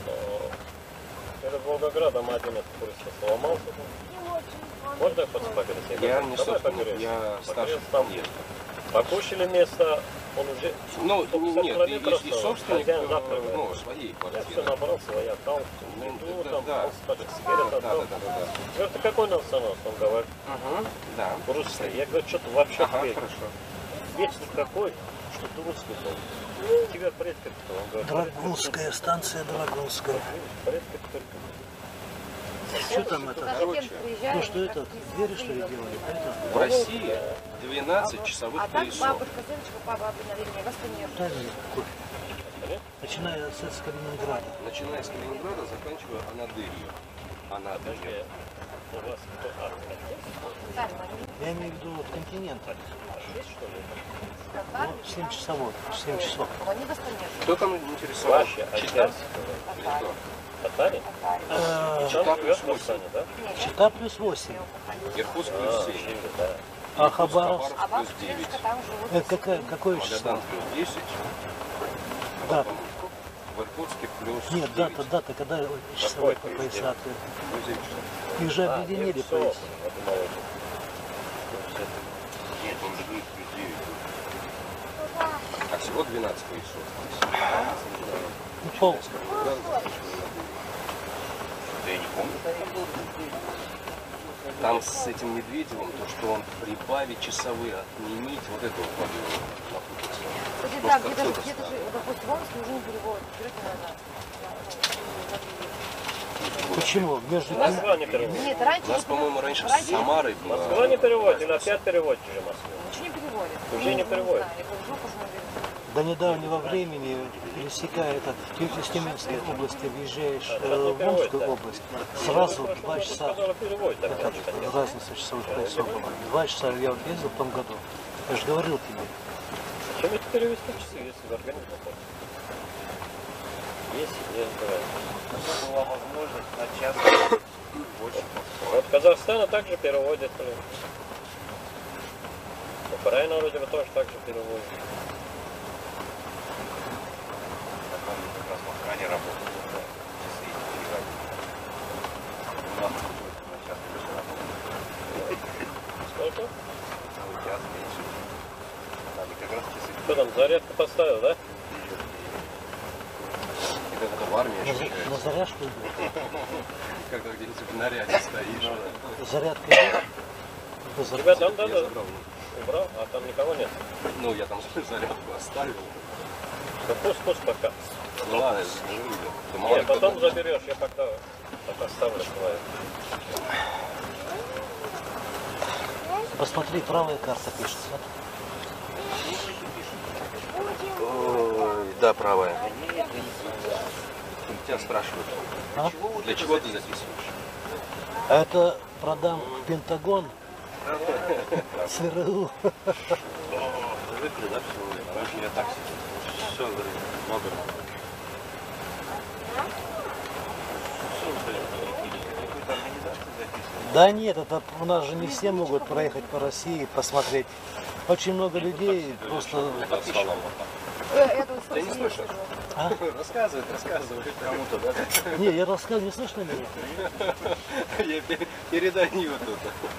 Speaker 3: перед Волгоградом один этот просто сломался. Можно я поговорить?
Speaker 2: Я не
Speaker 3: Давай
Speaker 2: собственник,
Speaker 3: поговорим.
Speaker 2: я старший
Speaker 3: Там
Speaker 2: подъезд.
Speaker 3: покушали место, он уже...
Speaker 2: Ну,
Speaker 3: 150
Speaker 2: нет,
Speaker 3: километров
Speaker 2: и собственник,
Speaker 3: хозяин завтра,
Speaker 2: ну, своей
Speaker 3: я все
Speaker 2: квартиры.
Speaker 3: набрал, своя отдал,
Speaker 2: Ну,
Speaker 3: еду,
Speaker 2: да,
Speaker 3: там,
Speaker 2: да.
Speaker 3: сигарет отдал.
Speaker 2: Да.
Speaker 3: Это какой национальность? Он говорит,
Speaker 2: Да.
Speaker 3: русский. Я говорю, что-то вообще
Speaker 2: Ага,
Speaker 3: ответил.
Speaker 2: хорошо.
Speaker 3: Вечно какой, что ты русский был. Тебя предки кто? Он говорит,
Speaker 1: Драгунская, станция Драгунская.
Speaker 3: предки кто?
Speaker 1: Что там это?
Speaker 2: Короче,
Speaker 1: Ну что это, двери что ли делали? Это?
Speaker 2: В России 12 часовых
Speaker 5: А так
Speaker 2: поясов.
Speaker 5: бабушка, Зиночка, папа, наверное, вас не
Speaker 1: Дай мне кофе. Начиная с Калининграда.
Speaker 2: Начиная с Калининграда, заканчивая Анадырью. Анадырью.
Speaker 3: У вас кто?
Speaker 1: Я имею в виду вот континент.
Speaker 3: Есть что ли?
Speaker 1: Ну, 7 часов. 7 часов.
Speaker 5: Они достанет.
Speaker 2: Кто там интересовал?
Speaker 3: Ваши отец.
Speaker 2: Или кто?
Speaker 3: Татарин? Там живет в Астане, да?
Speaker 1: Чита плюс 8.
Speaker 2: Иркутск плюс 7.
Speaker 3: Чили, да.
Speaker 1: А Хабаровск?
Speaker 5: А
Speaker 2: плюс
Speaker 5: вам
Speaker 2: 9.
Speaker 5: там живут.
Speaker 1: Какое число?
Speaker 2: Магадан плюс 10.
Speaker 1: Дата.
Speaker 2: В Иркутске плюс
Speaker 1: Нет,
Speaker 2: 9.
Speaker 1: дата, когда часовой пояса.
Speaker 2: Плюс 9 часов.
Speaker 1: Их же объединили
Speaker 3: Нет,
Speaker 1: пояса.
Speaker 3: я думал,
Speaker 6: Нет, он же говорит плюс 9.
Speaker 2: А всего 12 поясов.
Speaker 1: Ну, пол.
Speaker 6: Да я не помню.
Speaker 2: Там с этим Медведевым, то, что он прибавить часовые, отменить, вот это вот напутаться.
Speaker 5: Кстати, да, где-то же, допустим, в Омске уже не переводят.
Speaker 1: Почему? Между кем?
Speaker 3: Москва не переводит.
Speaker 5: Нет, раньше...
Speaker 2: У нас, по-моему, раньше с Самарой было.
Speaker 3: Москва не переводит, или опять переводит уже Москву.
Speaker 5: Ничего не переводят.
Speaker 3: Уже не переводят.
Speaker 5: Я жопу смотрю.
Speaker 1: До недавнего времени, пересекая это, из Тюменской области, въезжаешь в Омскую область, сразу 2 часа,
Speaker 3: Сказала, переводит, опять
Speaker 1: это
Speaker 3: же, конечно.
Speaker 1: разница часовых поясов была. 2 часа я вот ездил в том году. Я же говорил тебе.
Speaker 3: Зачем это перевести часы, если в организм находится? Есть, я разбираюсь.
Speaker 6: Была возможность на час больше.
Speaker 3: Вот Казахстана также переводят. Украина вроде бы тоже так же переводит.
Speaker 6: Как раз в охране работает. Часы переводить. У нас на час больше работает.
Speaker 3: Сколько?
Speaker 6: Целый час меньше. Там и как раз часы.
Speaker 3: Что там, зарядку поставил, да?
Speaker 2: И как это в армии
Speaker 1: На
Speaker 2: ощущается.
Speaker 1: заряжку идет.
Speaker 2: Когда где-нибудь в наряде стоишь.
Speaker 1: Зарядка идет. Без
Speaker 3: Тебя
Speaker 1: зарядки.
Speaker 3: там,
Speaker 2: Я
Speaker 3: да,
Speaker 2: забрал.
Speaker 3: убрал, а там никого нет.
Speaker 2: Ну, я там зарядку оставил.
Speaker 3: Да пусть пока.
Speaker 2: Ну ладно, ты мало ли
Speaker 3: Нет, потом
Speaker 2: кто-то-
Speaker 3: заберешь, я пока ставлю свое.
Speaker 1: Посмотри, правая карта пишется.
Speaker 2: Ой, да, правая. Тебя спрашивают,
Speaker 1: А?
Speaker 2: для чего ты записываешь?
Speaker 1: А это продам в Пентагон, ЦРУ.
Speaker 6: Привыкли, да, все. Раньше я так сидел. Все, говорит, много. Какой-то организации записывали.
Speaker 1: Да нет, это у нас же не все могут проехать по России, посмотреть. Очень много людей просто...
Speaker 5: Я тут
Speaker 2: Я не слышу. Рассказывает.
Speaker 6: Кому-то, да?
Speaker 1: Не, я рассказываю, не слышно меня?
Speaker 2: Я передаю тут.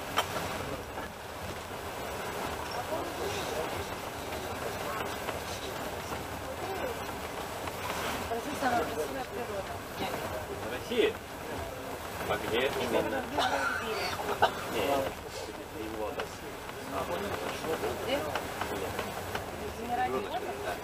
Speaker 5: Россия самая красивая природа.
Speaker 3: В России? А где именно? Нет.
Speaker 5: Где? Генеральный фонд?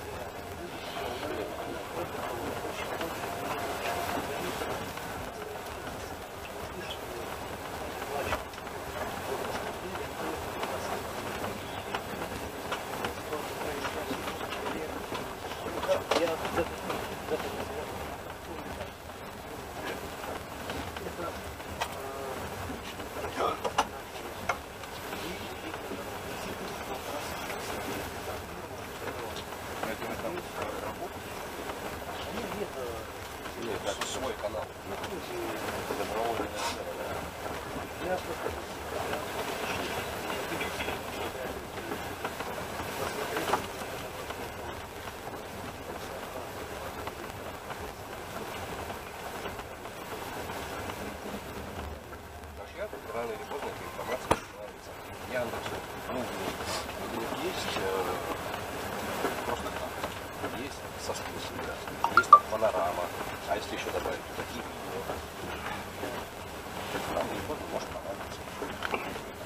Speaker 2: Нет, это свой канал. Вообще, рано или поздно эта информация становится. Яндекс, Google, есть просто так. Есть со списком, есть там панорама. А если еще добавить такие видео, рано или поздно может понадобиться.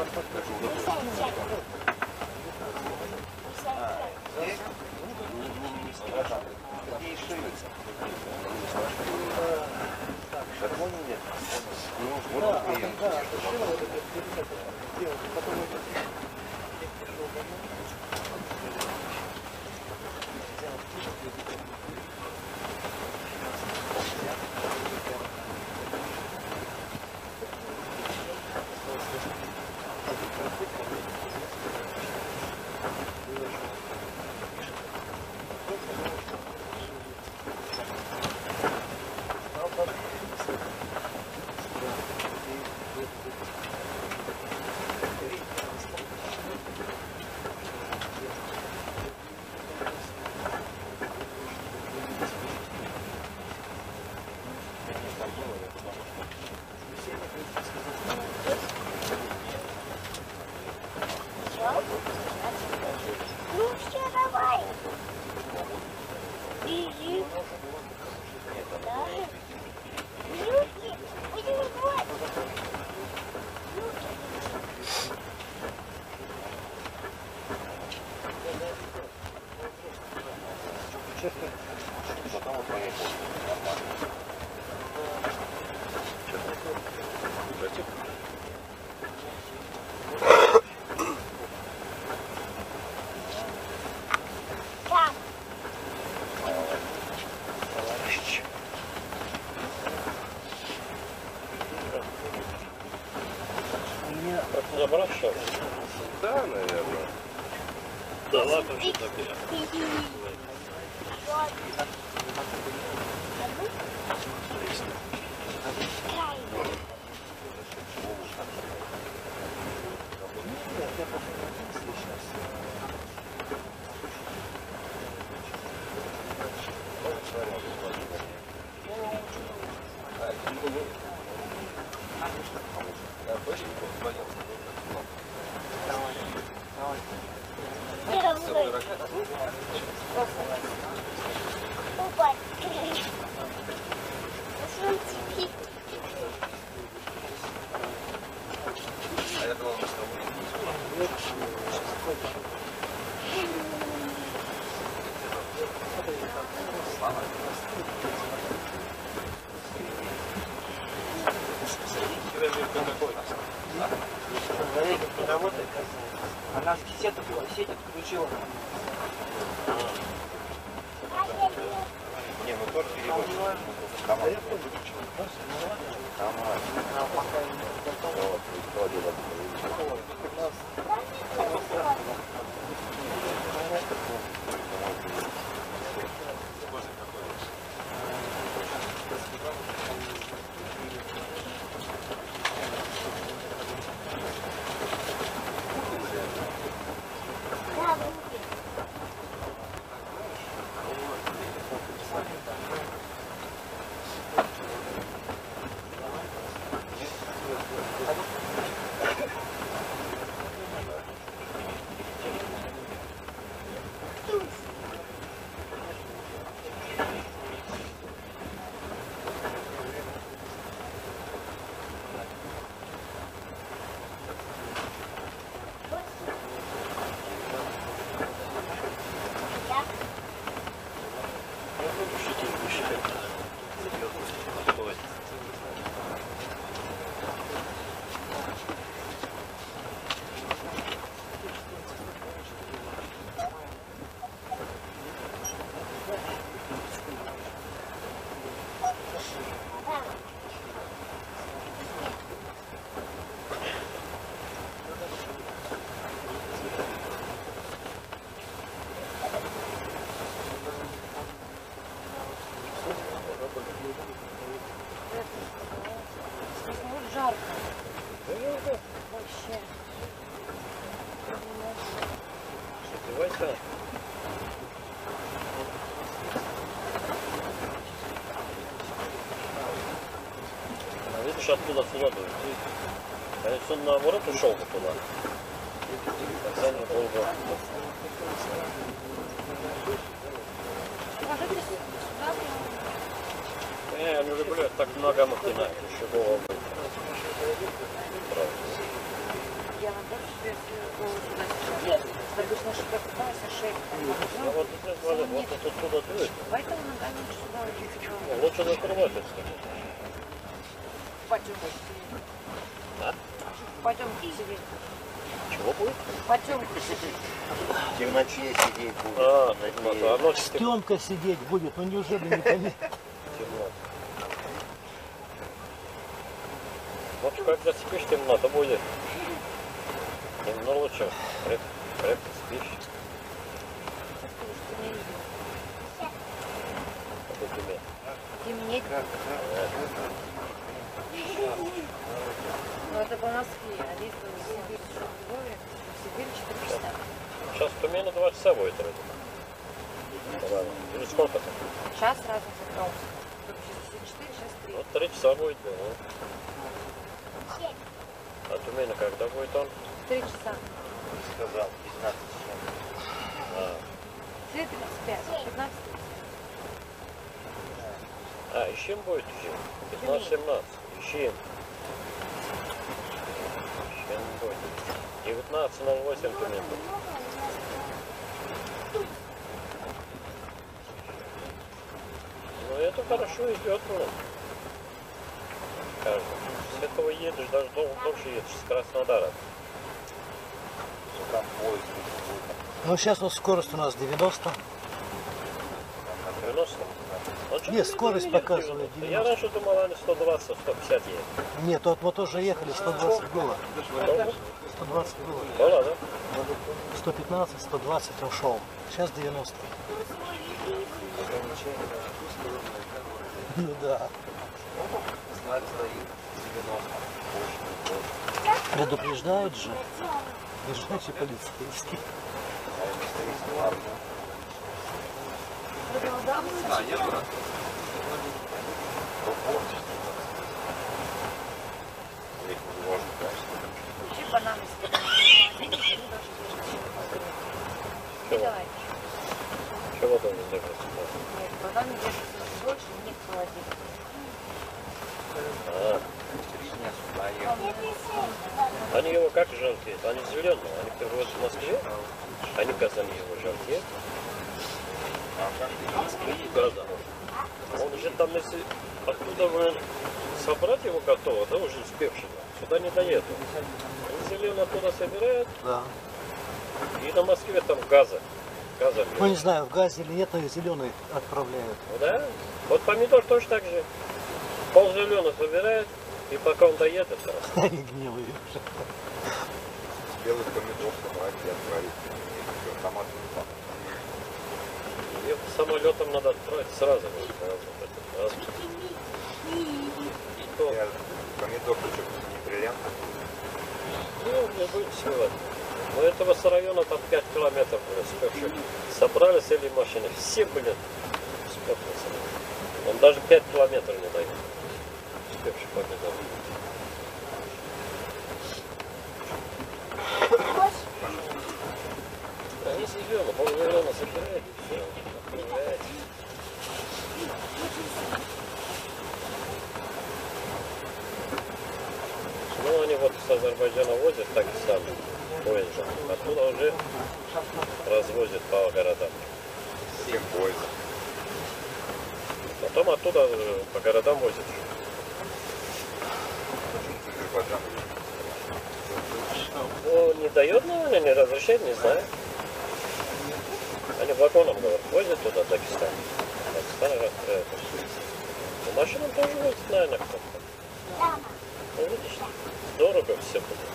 Speaker 3: Забрал что ли?
Speaker 2: Да, наверное.
Speaker 3: Да ладно, что такое?
Speaker 7: Она сеть отключила.
Speaker 6: Не, ну тоже переводит. Там
Speaker 5: Жарко. Вообще.
Speaker 3: Давай-ка. Видишь, оттуда сюда дует. Конечно, он наоборот ушел бы туда. Хотя не был бы. Я не люблю, так много махинать, еще голову.
Speaker 5: Я Потому что пыталась шею.
Speaker 3: А вот здесь вот тут туда дует.
Speaker 5: Поэтому ногами лучше сюда уйти.
Speaker 3: Лучше закрывать, так сказать.
Speaker 5: Пойдем.
Speaker 3: А?
Speaker 5: Пойдем сидеть.
Speaker 3: Чего будет?
Speaker 5: Пойдем сидеть.
Speaker 6: В темноте сидеть будет.
Speaker 3: А,
Speaker 6: Надеюсь.
Speaker 3: а ночь
Speaker 1: С Тёмкой сидеть будет, ну неужели не понять?
Speaker 3: темно. Вот когда спишь, темно-то будет. Темно лучше. Крепко спишь. Вот у тебя.
Speaker 5: Темнеть. Ну это по Москве, а здесь в Сибири что другое. В Сибири 4 часа.
Speaker 3: Сейчас в Тюмени 2 часа будет вроде. Ладно. Или сколько там?
Speaker 5: Час разница в Томске. Тут сейчас 4, сейчас 3.
Speaker 3: Вот 3 часа будет. Да. А Тюмени когда будет он?
Speaker 5: 3 часа.
Speaker 6: Сказал, 15 часов.
Speaker 3: А,
Speaker 5: 3:35, 15.
Speaker 3: ищем будет еще. 15-17. Ищем. Ищем будет. 19:08 Тюмень. Ну это хорошо идет, ну. Кажется. С этого едешь, даже дольше едешь, с Краснодара.
Speaker 6: Там поезд будет.
Speaker 1: Ну сейчас вот скорость у нас 90.
Speaker 3: 90?
Speaker 1: Нет, скорость показывает 90.
Speaker 3: Я раньше думал, они 120, 150 едут.
Speaker 1: Нет, вот уже ехали, 120 было. 120 было.
Speaker 3: Было, да?
Speaker 1: 115, 120 ушел. Сейчас 90. Ну да.
Speaker 6: Знак стоит 90.
Speaker 1: Предупреждают же. Держите полицейские.
Speaker 5: Вообще бананы Давай.
Speaker 3: Чего там не держится?
Speaker 5: Нет, бананы держатся дольше, нет холодильника.
Speaker 3: Они его как желтеют? Они зеленые, они привозят в Москве, они в Казани его желтеют. Газа. Он же там, если оттуда вы собрать его готово, да, уже спевшего, сюда не доедут. Они зеленые оттуда собирают,
Speaker 1: Да.
Speaker 3: и на Москве там газа.
Speaker 1: Ну не знаю, в газе или нет, но и зеленый отправляют.
Speaker 3: Ну да. Вот помидор тоже так же. Пол зеленый собирает, и пока он доедет,
Speaker 1: Они гнилые уже.
Speaker 6: Белый помидор собрать и отправить. Томат.
Speaker 3: ее самолетом надо отправить сразу. И то,
Speaker 6: Помидор причем не бриллиантов.
Speaker 3: ну, не будет всего. Но этого с района там 5 километров было спевших. Собрали, сели в машины. Все были спевшие. Он даже 5 километров не дает. Спевший помидор. Они зеленые, ползеленые собирают, все, отправляете. Ну, они вот с Азербайджана возят в Дагестан поездом. Оттуда уже развозят по городам.
Speaker 6: Всем поездом.
Speaker 3: Потом оттуда по городам возят.
Speaker 6: Азербайджан.
Speaker 3: Ну, не дает, наверное, не разрешает, не знаю. Они вагоном, говорят, возят туда, Дагестан. Дагестан расстраивает. Ну, машинам тоже возят, наверное, кто-то. Ну, видишь, дорого все будет.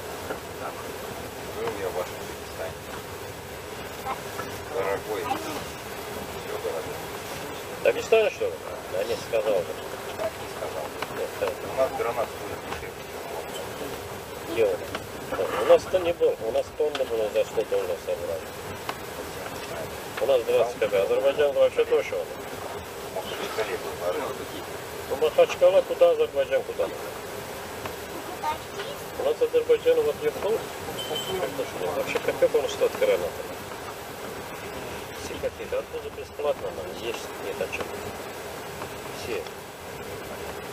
Speaker 6: Был я в вашем Дагестане. Дорогой. Все дорого.
Speaker 3: Дагестан, что ли? Да, не сказал бы.
Speaker 6: Так не сказал.
Speaker 3: Нет, да.
Speaker 6: У нас гранат будет дешевле.
Speaker 3: Где он? У нас-то не был. У нас тонна было за $100 собрали. У нас 20 кг. Азербайджан вообще дешево.
Speaker 6: Может, великолепно.
Speaker 3: Ну, Махачкала, куда Азербайджан, куда? У нас Азербайджан вот не вход. Вообще копеек он стоит граната. Все какие-то. Оттуда бесплатно нам есть, нет о чем. Все.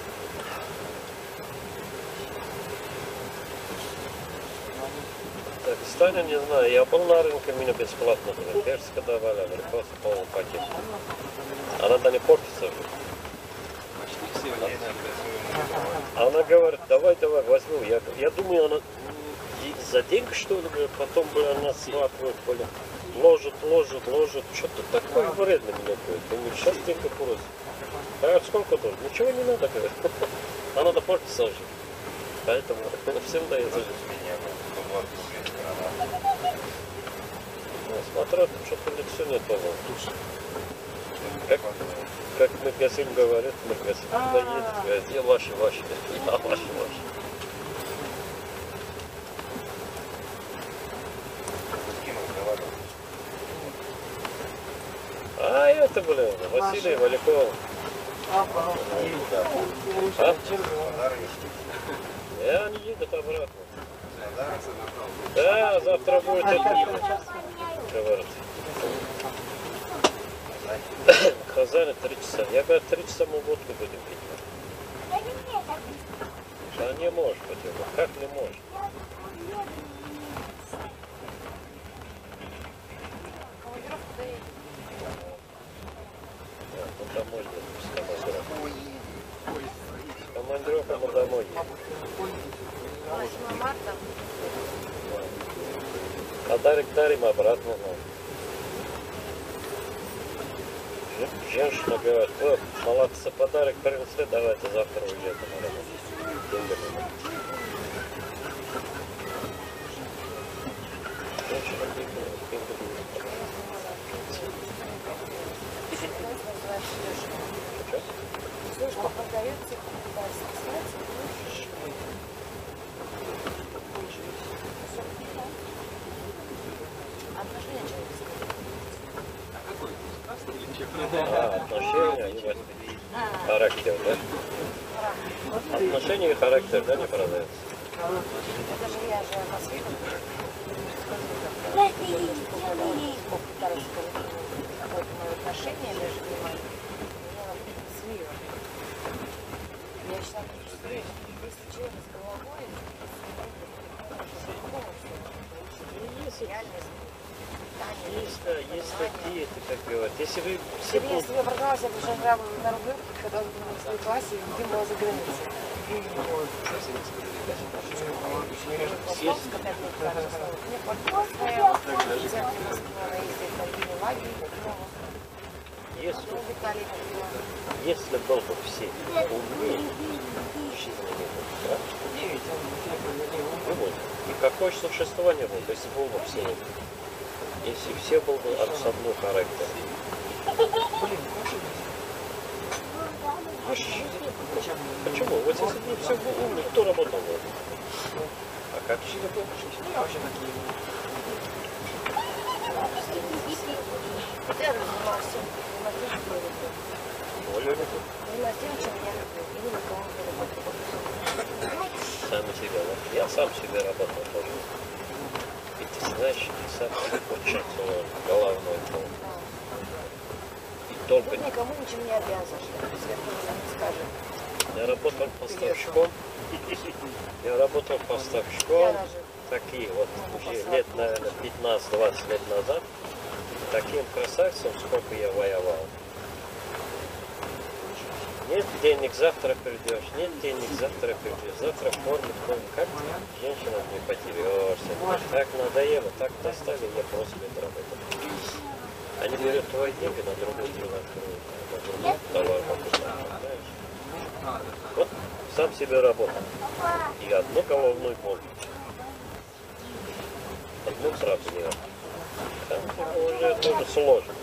Speaker 3: Да. Казахстане, не знаю, я был на рынке, меня бесплатно персика давали, абрикосы, полный пакет. А надо не портиться же.
Speaker 2: Почти все они
Speaker 3: А она говорит, давай, возьму. Я думаю, она за деньги, что ли, потом бы она схватывает, блин. Ложит. Что-то такое вредно меня будет. Думаю, сейчас деньги просит. А сколько тоже? Ничего не надо, говорит. А надо портиться же. Поэтому всем дается же. Смотрю, что-то лицо не то. Как магазин говорит, магазин доедет, где ваши, а ваши. А это, блин, Василий Валяков. И они едут обратно. Да, завтра будет это, говорит. Казани 3 часа. Я говорю, 3 часа мы водку будем пить. А не можешь, потом. Как не можешь? Домой едем, с командировкой мы домой едем.
Speaker 5: 8 марта.
Speaker 3: Подарок дарим обратно. Женщина говорит, вот, молодцы, подарок принесли, давайте завтра уедем на работу. Деньги надо. Женщина деньги.
Speaker 5: Служба продается,
Speaker 3: Отношения и характер, да? Отношения и характер, да, не продается?
Speaker 5: это же я же на свете. Отношения между ними. Я считаю, что если человек с головой,
Speaker 3: Есть такие, как говорят. Если вы все
Speaker 5: если я продалась, я уже играла на рублевке, когда в своей классе, где была за границей.
Speaker 3: Если был бы все умнее, жизни не было. Никакое существование было, если был бы все. Если все был бы абсолютно характер. Почему? Вот если бы все было умный, кто работал бы? А как же?
Speaker 5: Я занимался
Speaker 3: Более люблю.
Speaker 5: тем, чем я люблю. И никого не работаю.
Speaker 3: Сам себя, да? Я сам себе работал тоже. И ты знаешь, ты сам очень сложно, головной пол. И только...
Speaker 5: Ты никому ничем не обязан, если кто-то не скажет.
Speaker 3: Я работал поставщиком. Я работал поставщиком. Такие вот уже лет, наверное, 15-20 лет назад. Таким красавцем, сколько я воевал. Нет денег, завтра придешь, нет денег, завтра придешь, завтра кормит, как женщина не потерешься. Так надоело, так достали, я просто без работы. Они берут твои деньги, на другое дело откроют, на другой товар покупают, знаешь. Вот сам себе работал. И одну головную боль. Одну сразу делал. Уже тоже сложно.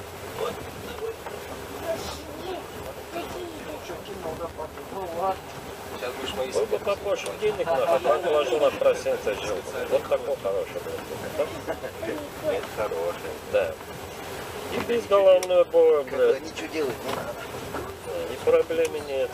Speaker 2: Сейчас будешь мои
Speaker 3: Был бы побольше денег, а положил на проценты жил. Вот такой хороший был.
Speaker 2: Это хороший.
Speaker 3: Да. И без головной боли, блядь.
Speaker 1: Ничего делать не надо.
Speaker 3: И проблем нет.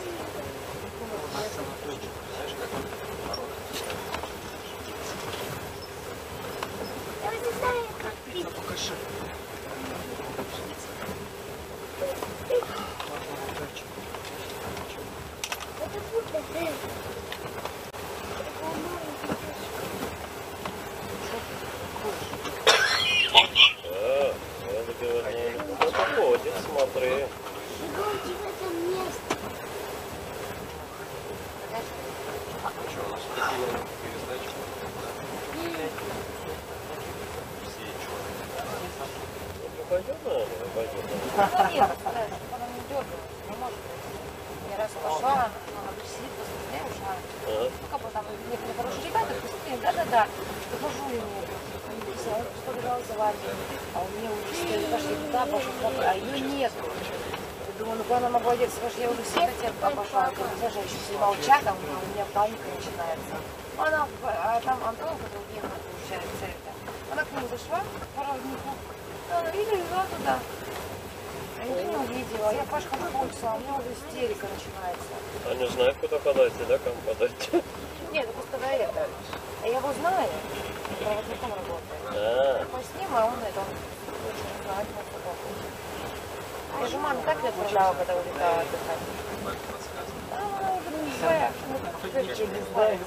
Speaker 3: Пойдет, наверное, пойдет.
Speaker 5: Нет, стараюсь, чтобы она не дергалась. Не может быть. Я раз пошла, она сидит, посмотрела, ушла. Ну, как бы там некоторые хорошие ребята, посмотрели, да-да-да. Выхожу ему, что бежала за вами. А у меня уже стоит, пошли туда, пошли туда, а ее нет. Я думаю, ну куда она могла одеться? Потому что я уже все хотят туда пошла. Я говорю, даже еще все молчат, а у меня паника начинается. Она, а там Антон, который уехал, получается, это. Она к нему зашла, к порожнику. Она видела, вела туда. А я не увидела. Я Пашка пользовался, а у меня уже истерика начинается.
Speaker 3: А не знаю, куда подойти, да, кому подойти?
Speaker 5: Нет, ну просто до этого. А я его знаю. Проводником работает. Мы с ним, а он это, он очень знает, он собаку. Я же маме так не отправляла, когда улетала отдыхать. А она уже не знает.
Speaker 2: Какие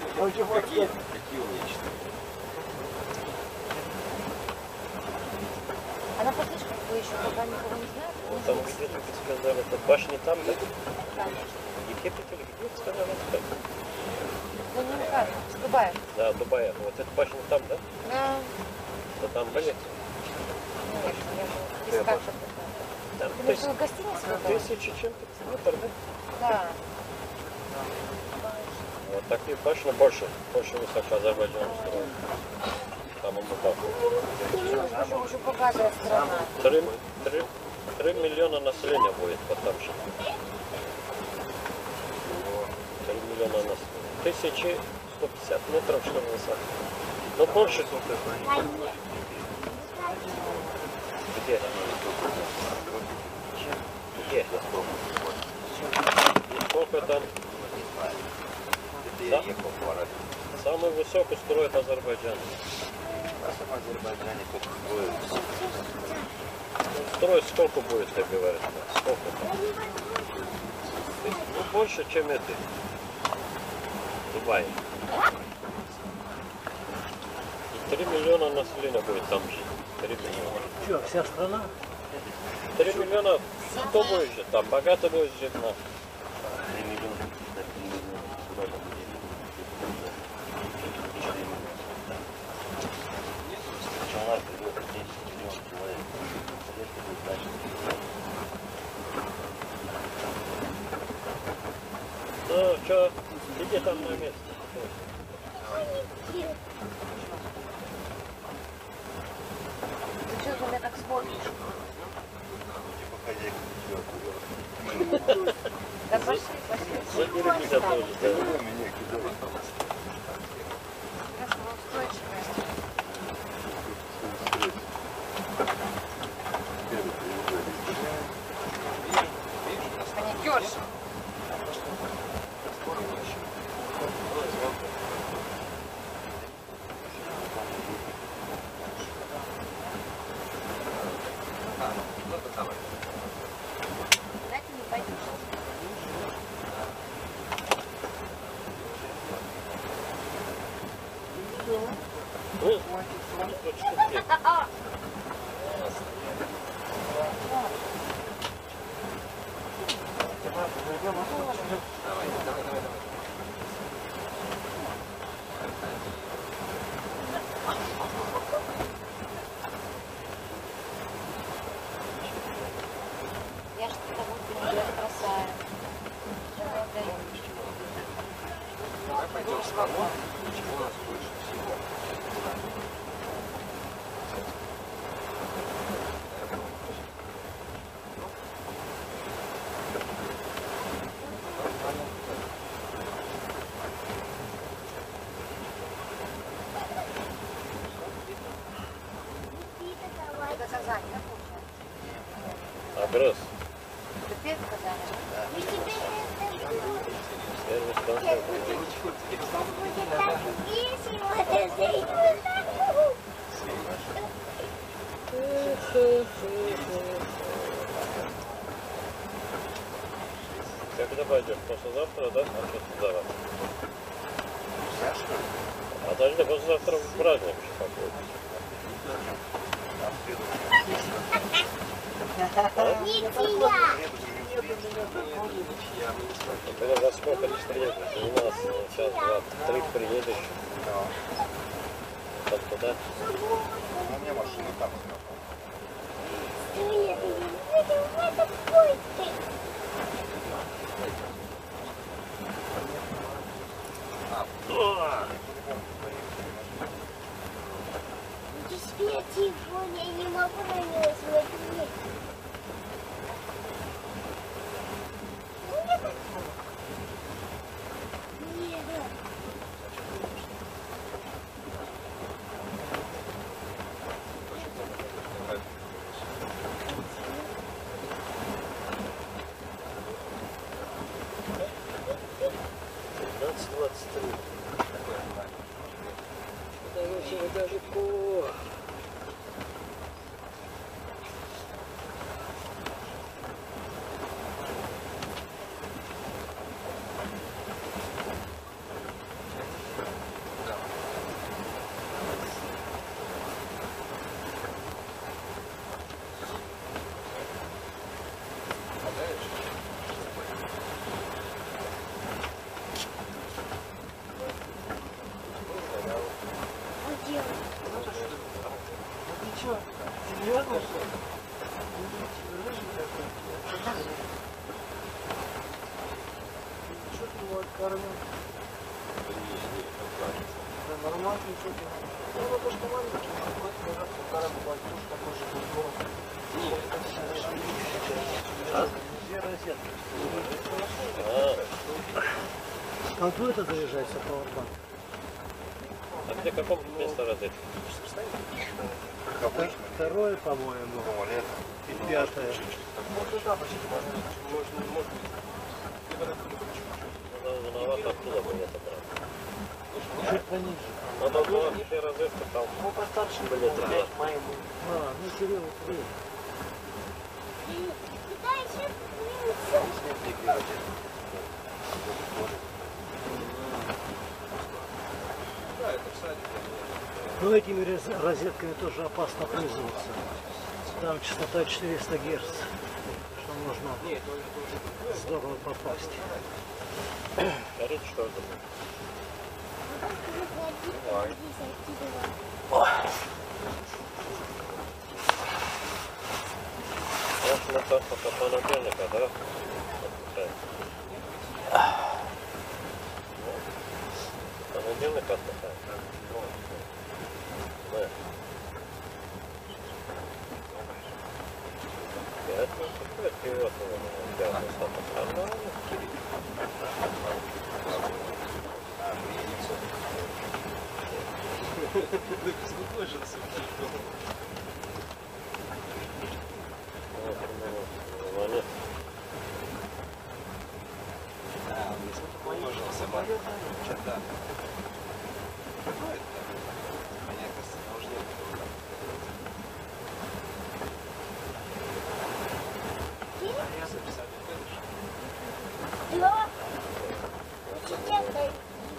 Speaker 2: у меня чисто?
Speaker 5: Она послушка, вы еще пока никого не знаете?
Speaker 3: Вот там где-то вы сказали, это башни там, да?
Speaker 5: Конечно.
Speaker 3: Египет или где вы сказали?
Speaker 5: Ну, не Михайлов, с Дубая.
Speaker 3: Да, Дубая. Вот эта башня там, да?
Speaker 5: Да.
Speaker 3: Да там были?
Speaker 5: Нет, я же без карты.
Speaker 3: Там
Speaker 5: Ты в гостинице была?
Speaker 3: 1000 чем-то метров, да?
Speaker 5: Да.
Speaker 3: Вот такие башни больше высоко Азербайджан строит. Там он там.
Speaker 5: Уже богатая страна.
Speaker 3: 3 миллиона населения будет потом же. 3 миллиона населения. 1150 метров, что ли, высоко. Но больше тут. Где? Где? И сколько там? Да? Самый высокий строит Азербайджан.
Speaker 6: В Азербайджане только строят.
Speaker 3: Строить сколько будет, ты говоришь? Сколько? Ну, больше, чем это. Дубай. И 3 миллиона населения будет там жить. 3 миллиона.
Speaker 1: Что, вся страна?
Speaker 3: 3 миллиона, кто будет жить там? Богато будет жить на.
Speaker 6: 3 миллиона. Куда там будет? Человек придет 10 миллионов человек. Конечно, будет дальше.
Speaker 3: Ну, что, иди там на место.
Speaker 5: Ты что, ты меня так смотришь?
Speaker 6: Типа хозяйка.
Speaker 5: Да пошли, пошли.
Speaker 3: Забери меня тоже. Да.
Speaker 6: Меня кидают.
Speaker 5: Хорошо, устойчивая. Паникерша. Куда ты не пойдешь? Я ж тебя вот не бросаю.
Speaker 2: Давай пойдем с тобой. Чего у нас больше всего?
Speaker 5: Это Казань, да, получается?
Speaker 3: Агресс.
Speaker 5: Теперь в Казани.
Speaker 3: Первый станция. Когда пойдешь? Послезавтра, да? А что завтра? А даже послезавтра праздник еще какой-то.
Speaker 6: Там следует.
Speaker 3: Было за сколько лишь приедешь? У нас сейчас 2-3 приедешь. Вот туда.
Speaker 6: У меня машина там.
Speaker 8: Телефон, я не могу на него смотреть.
Speaker 1: А кто это заряжается пауэрбанк?
Speaker 3: А где каком месте родить?
Speaker 6: Какой?
Speaker 1: Второе, по-моему,
Speaker 6: Туалет.
Speaker 1: и пятое.
Speaker 3: Виноват, оттуда бы это брать.
Speaker 1: Чуть пониже.
Speaker 3: Надо было все розетки там.
Speaker 7: Ну, постарше
Speaker 3: Были
Speaker 7: было,
Speaker 3: трава.
Speaker 7: 5 моему.
Speaker 1: А, ну Кирилл, привет.
Speaker 8: Куда еще
Speaker 1: Но этими розетками тоже опасно пользоваться. Там частота 400 Гц, что можно здорово попасть.
Speaker 3: Горит что ли? Может, на то, что понедельника, да? Понедельника отдыхает. Да. Пятница, вперед, пятница, нормально.
Speaker 8: Да. Сейчас я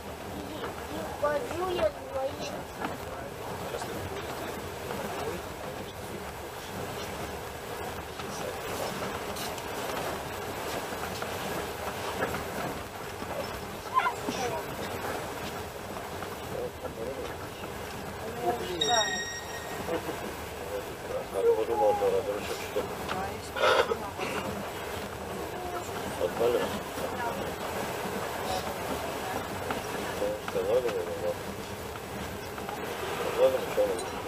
Speaker 8: хожу, я двоих.
Speaker 3: Как подумал, что надо решить, что отпали. Сказали, но сказали, что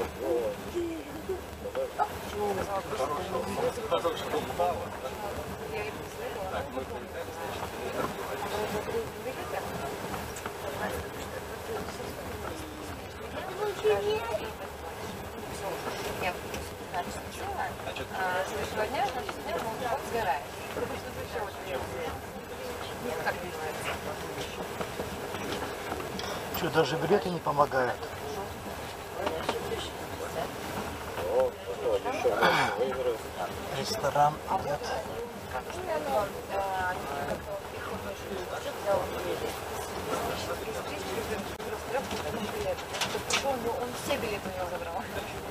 Speaker 5: Следующего дня, значит, дня он сгорает. Как называется?
Speaker 1: Что, даже билеты не помогают? Ресторан нет.
Speaker 5: Он все билеты у него забрал.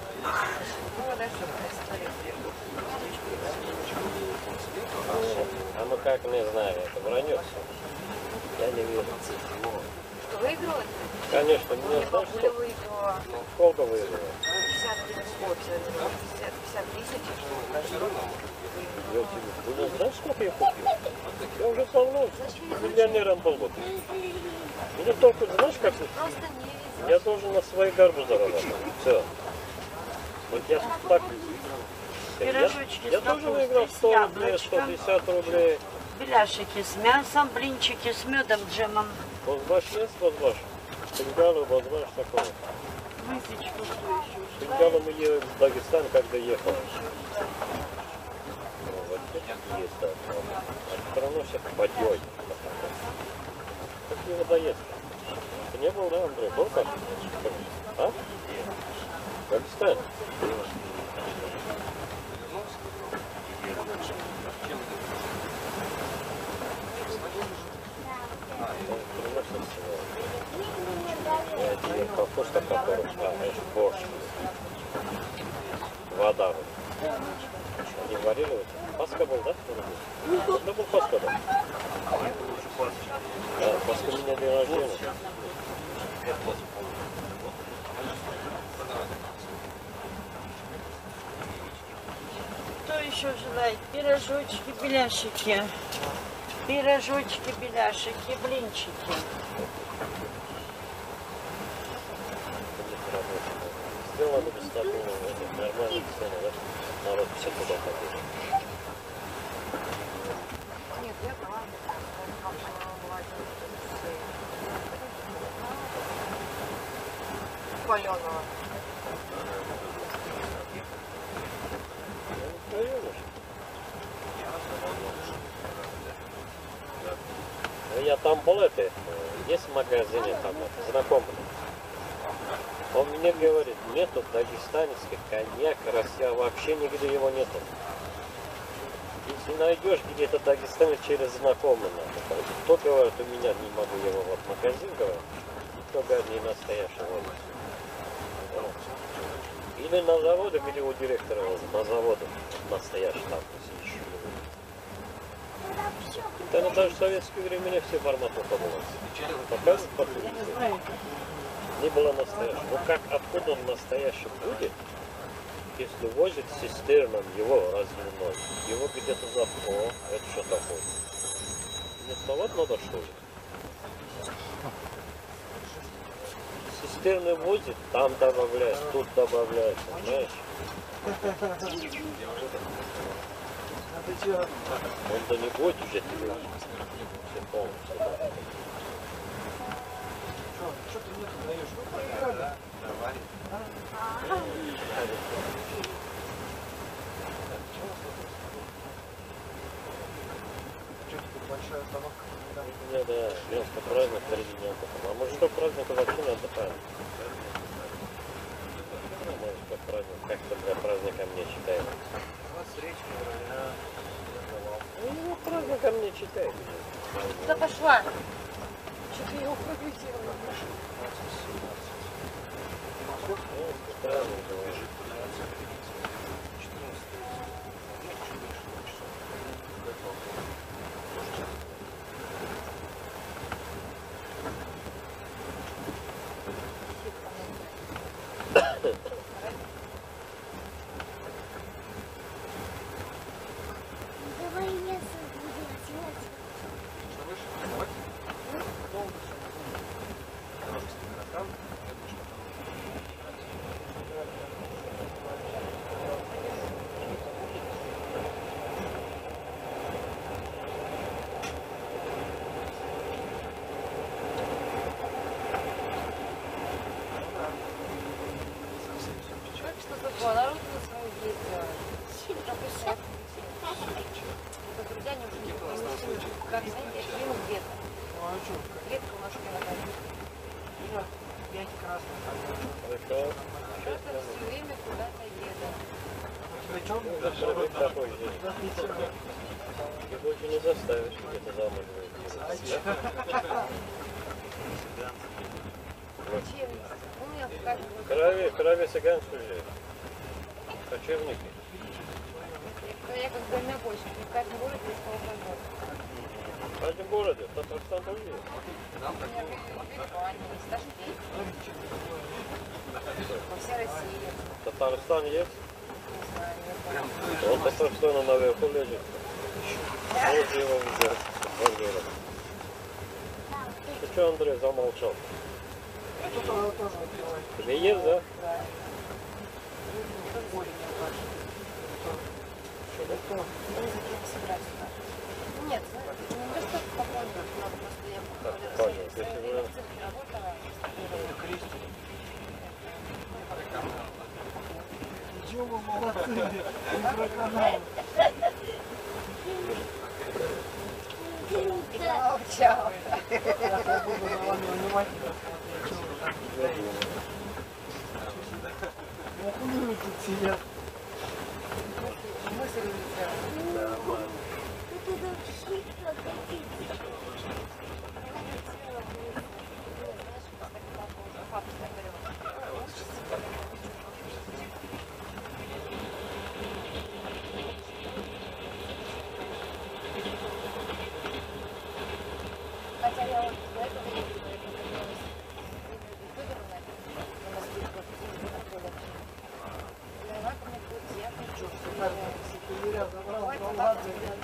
Speaker 5: Ну, дальше история.
Speaker 3: Ну как, не знаю, это вранье все. Я не верю.
Speaker 5: Что, выиграла?
Speaker 3: Конечно, мне
Speaker 5: Я
Speaker 3: знаешь,
Speaker 5: бабуля
Speaker 3: что?
Speaker 5: выиграла.
Speaker 3: Сколько выиграла?
Speaker 5: 50 тысяч.
Speaker 3: Я тебе, ты не знаешь, сколько я купил? Я уже давно миллионером был. Вот. Мне только, знаешь, как
Speaker 5: Просто не везет.
Speaker 3: я должен на свои горбы зарабатывать. Все. Вот я так...
Speaker 4: Пирожочки
Speaker 3: Я
Speaker 4: с
Speaker 3: тоже
Speaker 4: капустой,
Speaker 3: выиграл
Speaker 4: с
Speaker 3: 100 рублей,
Speaker 4: яблочком.
Speaker 3: 150 рублей.
Speaker 4: Беляшики с мясом, блинчики с медом, джемом.
Speaker 3: Возваш есть, возваш? Бенгалу возваш такого.
Speaker 4: Мысочку что еще?
Speaker 3: Бенгалу мы ели в Дагестан, когда ехал. Вот это есть, да. А проносят подъёй. Как не водоест? Ты не был, да, Андрей? Был как? А? Дагестан? Капуста, которая, знаешь, борщ. Вода. Вот. Они варили вот. Пасха был, да? Это был Пасха, да? Да, Пасха у меня день рождения.
Speaker 4: Кто еще желает? Пирожочки, беляшики. Пирожочки, беляшики, блинчики.
Speaker 3: Сделано бесплатно, нормальная цена, да? Народ все туда ходит.
Speaker 5: Нет, я брала. Паленого.
Speaker 3: Я там был, это, есть в магазине там, знакомый. Он мне говорит, нету дагестанских коньяк, Россия, вообще нигде его нету. Если найдешь где-то дагестанец через знакомого, кто говорит, у меня не могу его вот в магазин, говорит, кто говорит, не настоящий водитель. Или на заводах, или у директора на заводах настоящий там. Да, даже в советское время все форматы побывали. Показывают по телевизору. Не было настоящего. Ну как, откуда он настоящий будет, если возит цистерном его разливной? Его где-то запало. Это что такое? Не вставать надо, что ли? Цистерны возит, там добавляет, тут добавляет, понимаешь? Он-то не будет уже тебе все полностью. Да.
Speaker 7: Что ты мне тут даешь? Большая остановка.
Speaker 3: Не, да, место праздник впереди не отдыхаем. А может, что праздника вообще не отдыхаем? Ну, может, как праздник, как-то для праздника мне читаем. Ну, праздника мне читаем.
Speaker 5: Куда пошла? Что ты его прогрузила?
Speaker 8: Давай я буду делать.
Speaker 5: Как что такое? Народ на свою деятельность. Это грудяне уже не помнят. Как знаете, ему где-то. Ветка у нас на
Speaker 7: Пять красных.
Speaker 3: Хорошо.
Speaker 5: Кто-то все время куда-то едет.
Speaker 7: Причем
Speaker 3: Такой день. Их очень не заставишь где-то замуж выйти.
Speaker 5: Кочевница. У меня в каждом
Speaker 3: Крови цыганскую же. Кочевники.
Speaker 5: что я как дальнобойщик, и в каждом городе есть алкоголь.
Speaker 3: В каждом городе, в Татарстане тоже есть.
Speaker 5: У меня в Ереване есть, Ташкент. По всей России.
Speaker 3: В Татарстане есть?
Speaker 5: Не знаю, не знаю.
Speaker 3: Вот Татарстана наверху лежит. Вот его взять. Вот город. Ты что, Андрей, замолчал?
Speaker 7: Тут тоже открывает.
Speaker 3: Тебе есть, да?
Speaker 5: Да. Нет, не достаточно попробовать, надо просто я
Speaker 3: Понял, если вы...
Speaker 5: работала.
Speaker 7: Ничего, вы молодцы, микроканал.
Speaker 5: Чао.
Speaker 7: Я буду за вами внимательно смотреть. Охуели тут сидят.
Speaker 5: Мысль улетела. Хотя я вот до этого выбрала на Москве, на вакуумный путь, я хочу,
Speaker 7: Юрия забрал, ну ладно.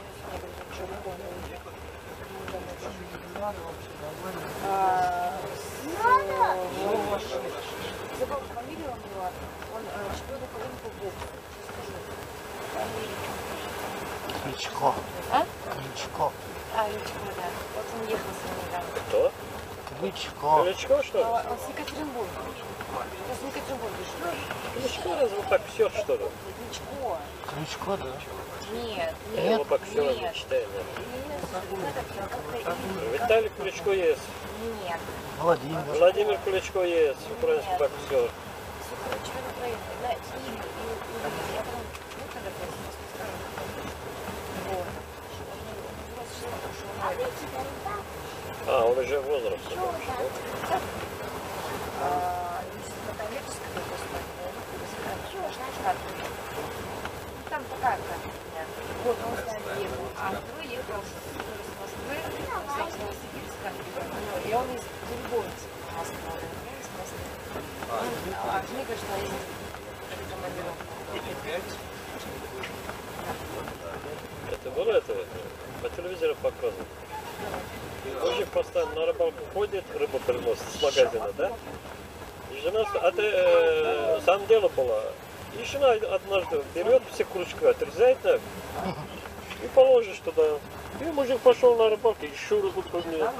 Speaker 7: Надо вообще, нормально.
Speaker 5: Забыл фамилию у него, он чемпион Украины по боксу.
Speaker 1: Кличко.
Speaker 5: А?
Speaker 1: Кличко.
Speaker 5: Личко, да. Вот он ехал с ним недавно.
Speaker 3: Кто?
Speaker 1: Кличко.
Speaker 3: Кличко, что ли?
Speaker 5: Он с Екатеринбурга. Он с Екатеринбурга, что ли?
Speaker 3: Кличко разве боксер, что ли?
Speaker 5: Кличко.
Speaker 1: Кличко, да?
Speaker 5: Нет,
Speaker 3: Я его
Speaker 5: нет,
Speaker 3: боксера не
Speaker 5: нет.
Speaker 3: считаю.
Speaker 5: Нет, как-то
Speaker 3: Виталий Кличко есть.
Speaker 5: нет.
Speaker 1: Владимир.
Speaker 3: Владимир Кличко есть, украинский боксер.
Speaker 5: Член Украины, да, имя, я потом, ну, когда просто вот.
Speaker 3: А, он уже в возрасте.
Speaker 5: Там такая карта у меня. Вот он с нами ехал. А второй ехал с Москвы, кстати, с Новосибирска. И он из Дельборца. Москва, из Москвы. А мне говорит, что я ездил в командировку.
Speaker 3: Это было это? По телевизору показывают. Мужик постоянно на рыбалку ходит, рыбу приносит с магазина, да? И жена, а ты сам дело было. И жена однажды берет все крючки, отрезает так и положишь туда. И мужик пошел на рыбалку, еще рыбу поднял.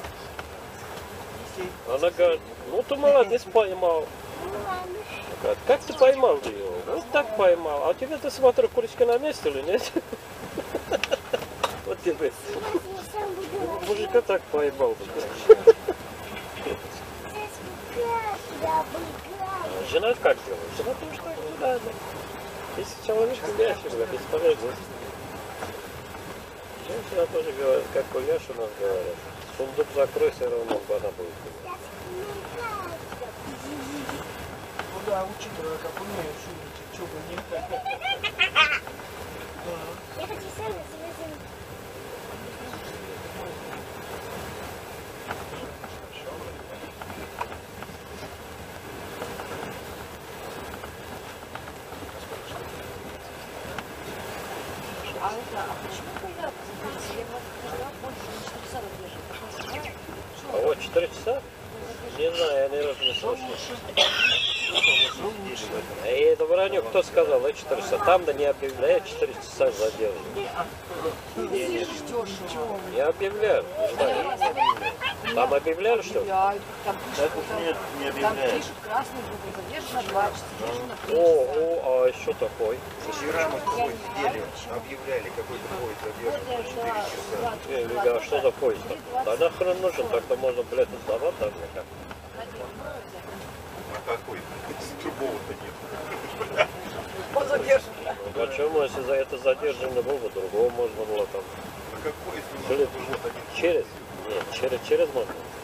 Speaker 3: Она говорит, ну ты молодец, поймал. Говорит, как ты поймал ее? Вот так поймал. А тебе, ты смотри, крючки на месте или нет? Вот тебе. Мужика так поймал. Жена как делает? Жена тоже так не надо. Если человек гулящий, бесполезно. Женщина тоже говорит, как гуляш у нас говорят. Сундук закрой, все равно она будет гулять.
Speaker 7: Ну да, учитывая, как умеешь шутить, что бы не.
Speaker 8: Я хочу сами связать.
Speaker 5: А это, а почему тогда я могла больше не 4 часа держит?
Speaker 3: А вот 4 часа? Не знаю, я ни разу не слышал. Это вранье, кто сказал, 4 часа? Там да не объявляют 4 часа задерживают. Не объявляют, не знаю. Там объявляли, что ли?
Speaker 5: Там пишут красный буквы, задержано 2 часа, задержано 3 часа.
Speaker 3: О, а что такое?
Speaker 6: Вчера мы с тобой сидели, объявляли, какой-то поезд задержан 4 часа.
Speaker 3: Ребята, что за поезд? Да нахрен нужен, тогда можно, блядь, сдавать там никак.
Speaker 6: А какой? Другого-то нет.
Speaker 3: Ну, почему, если за это задержано было, другого можно было там.
Speaker 6: А какой, если у нас
Speaker 3: Блин,
Speaker 6: вот один?
Speaker 3: через? Нет, через можно.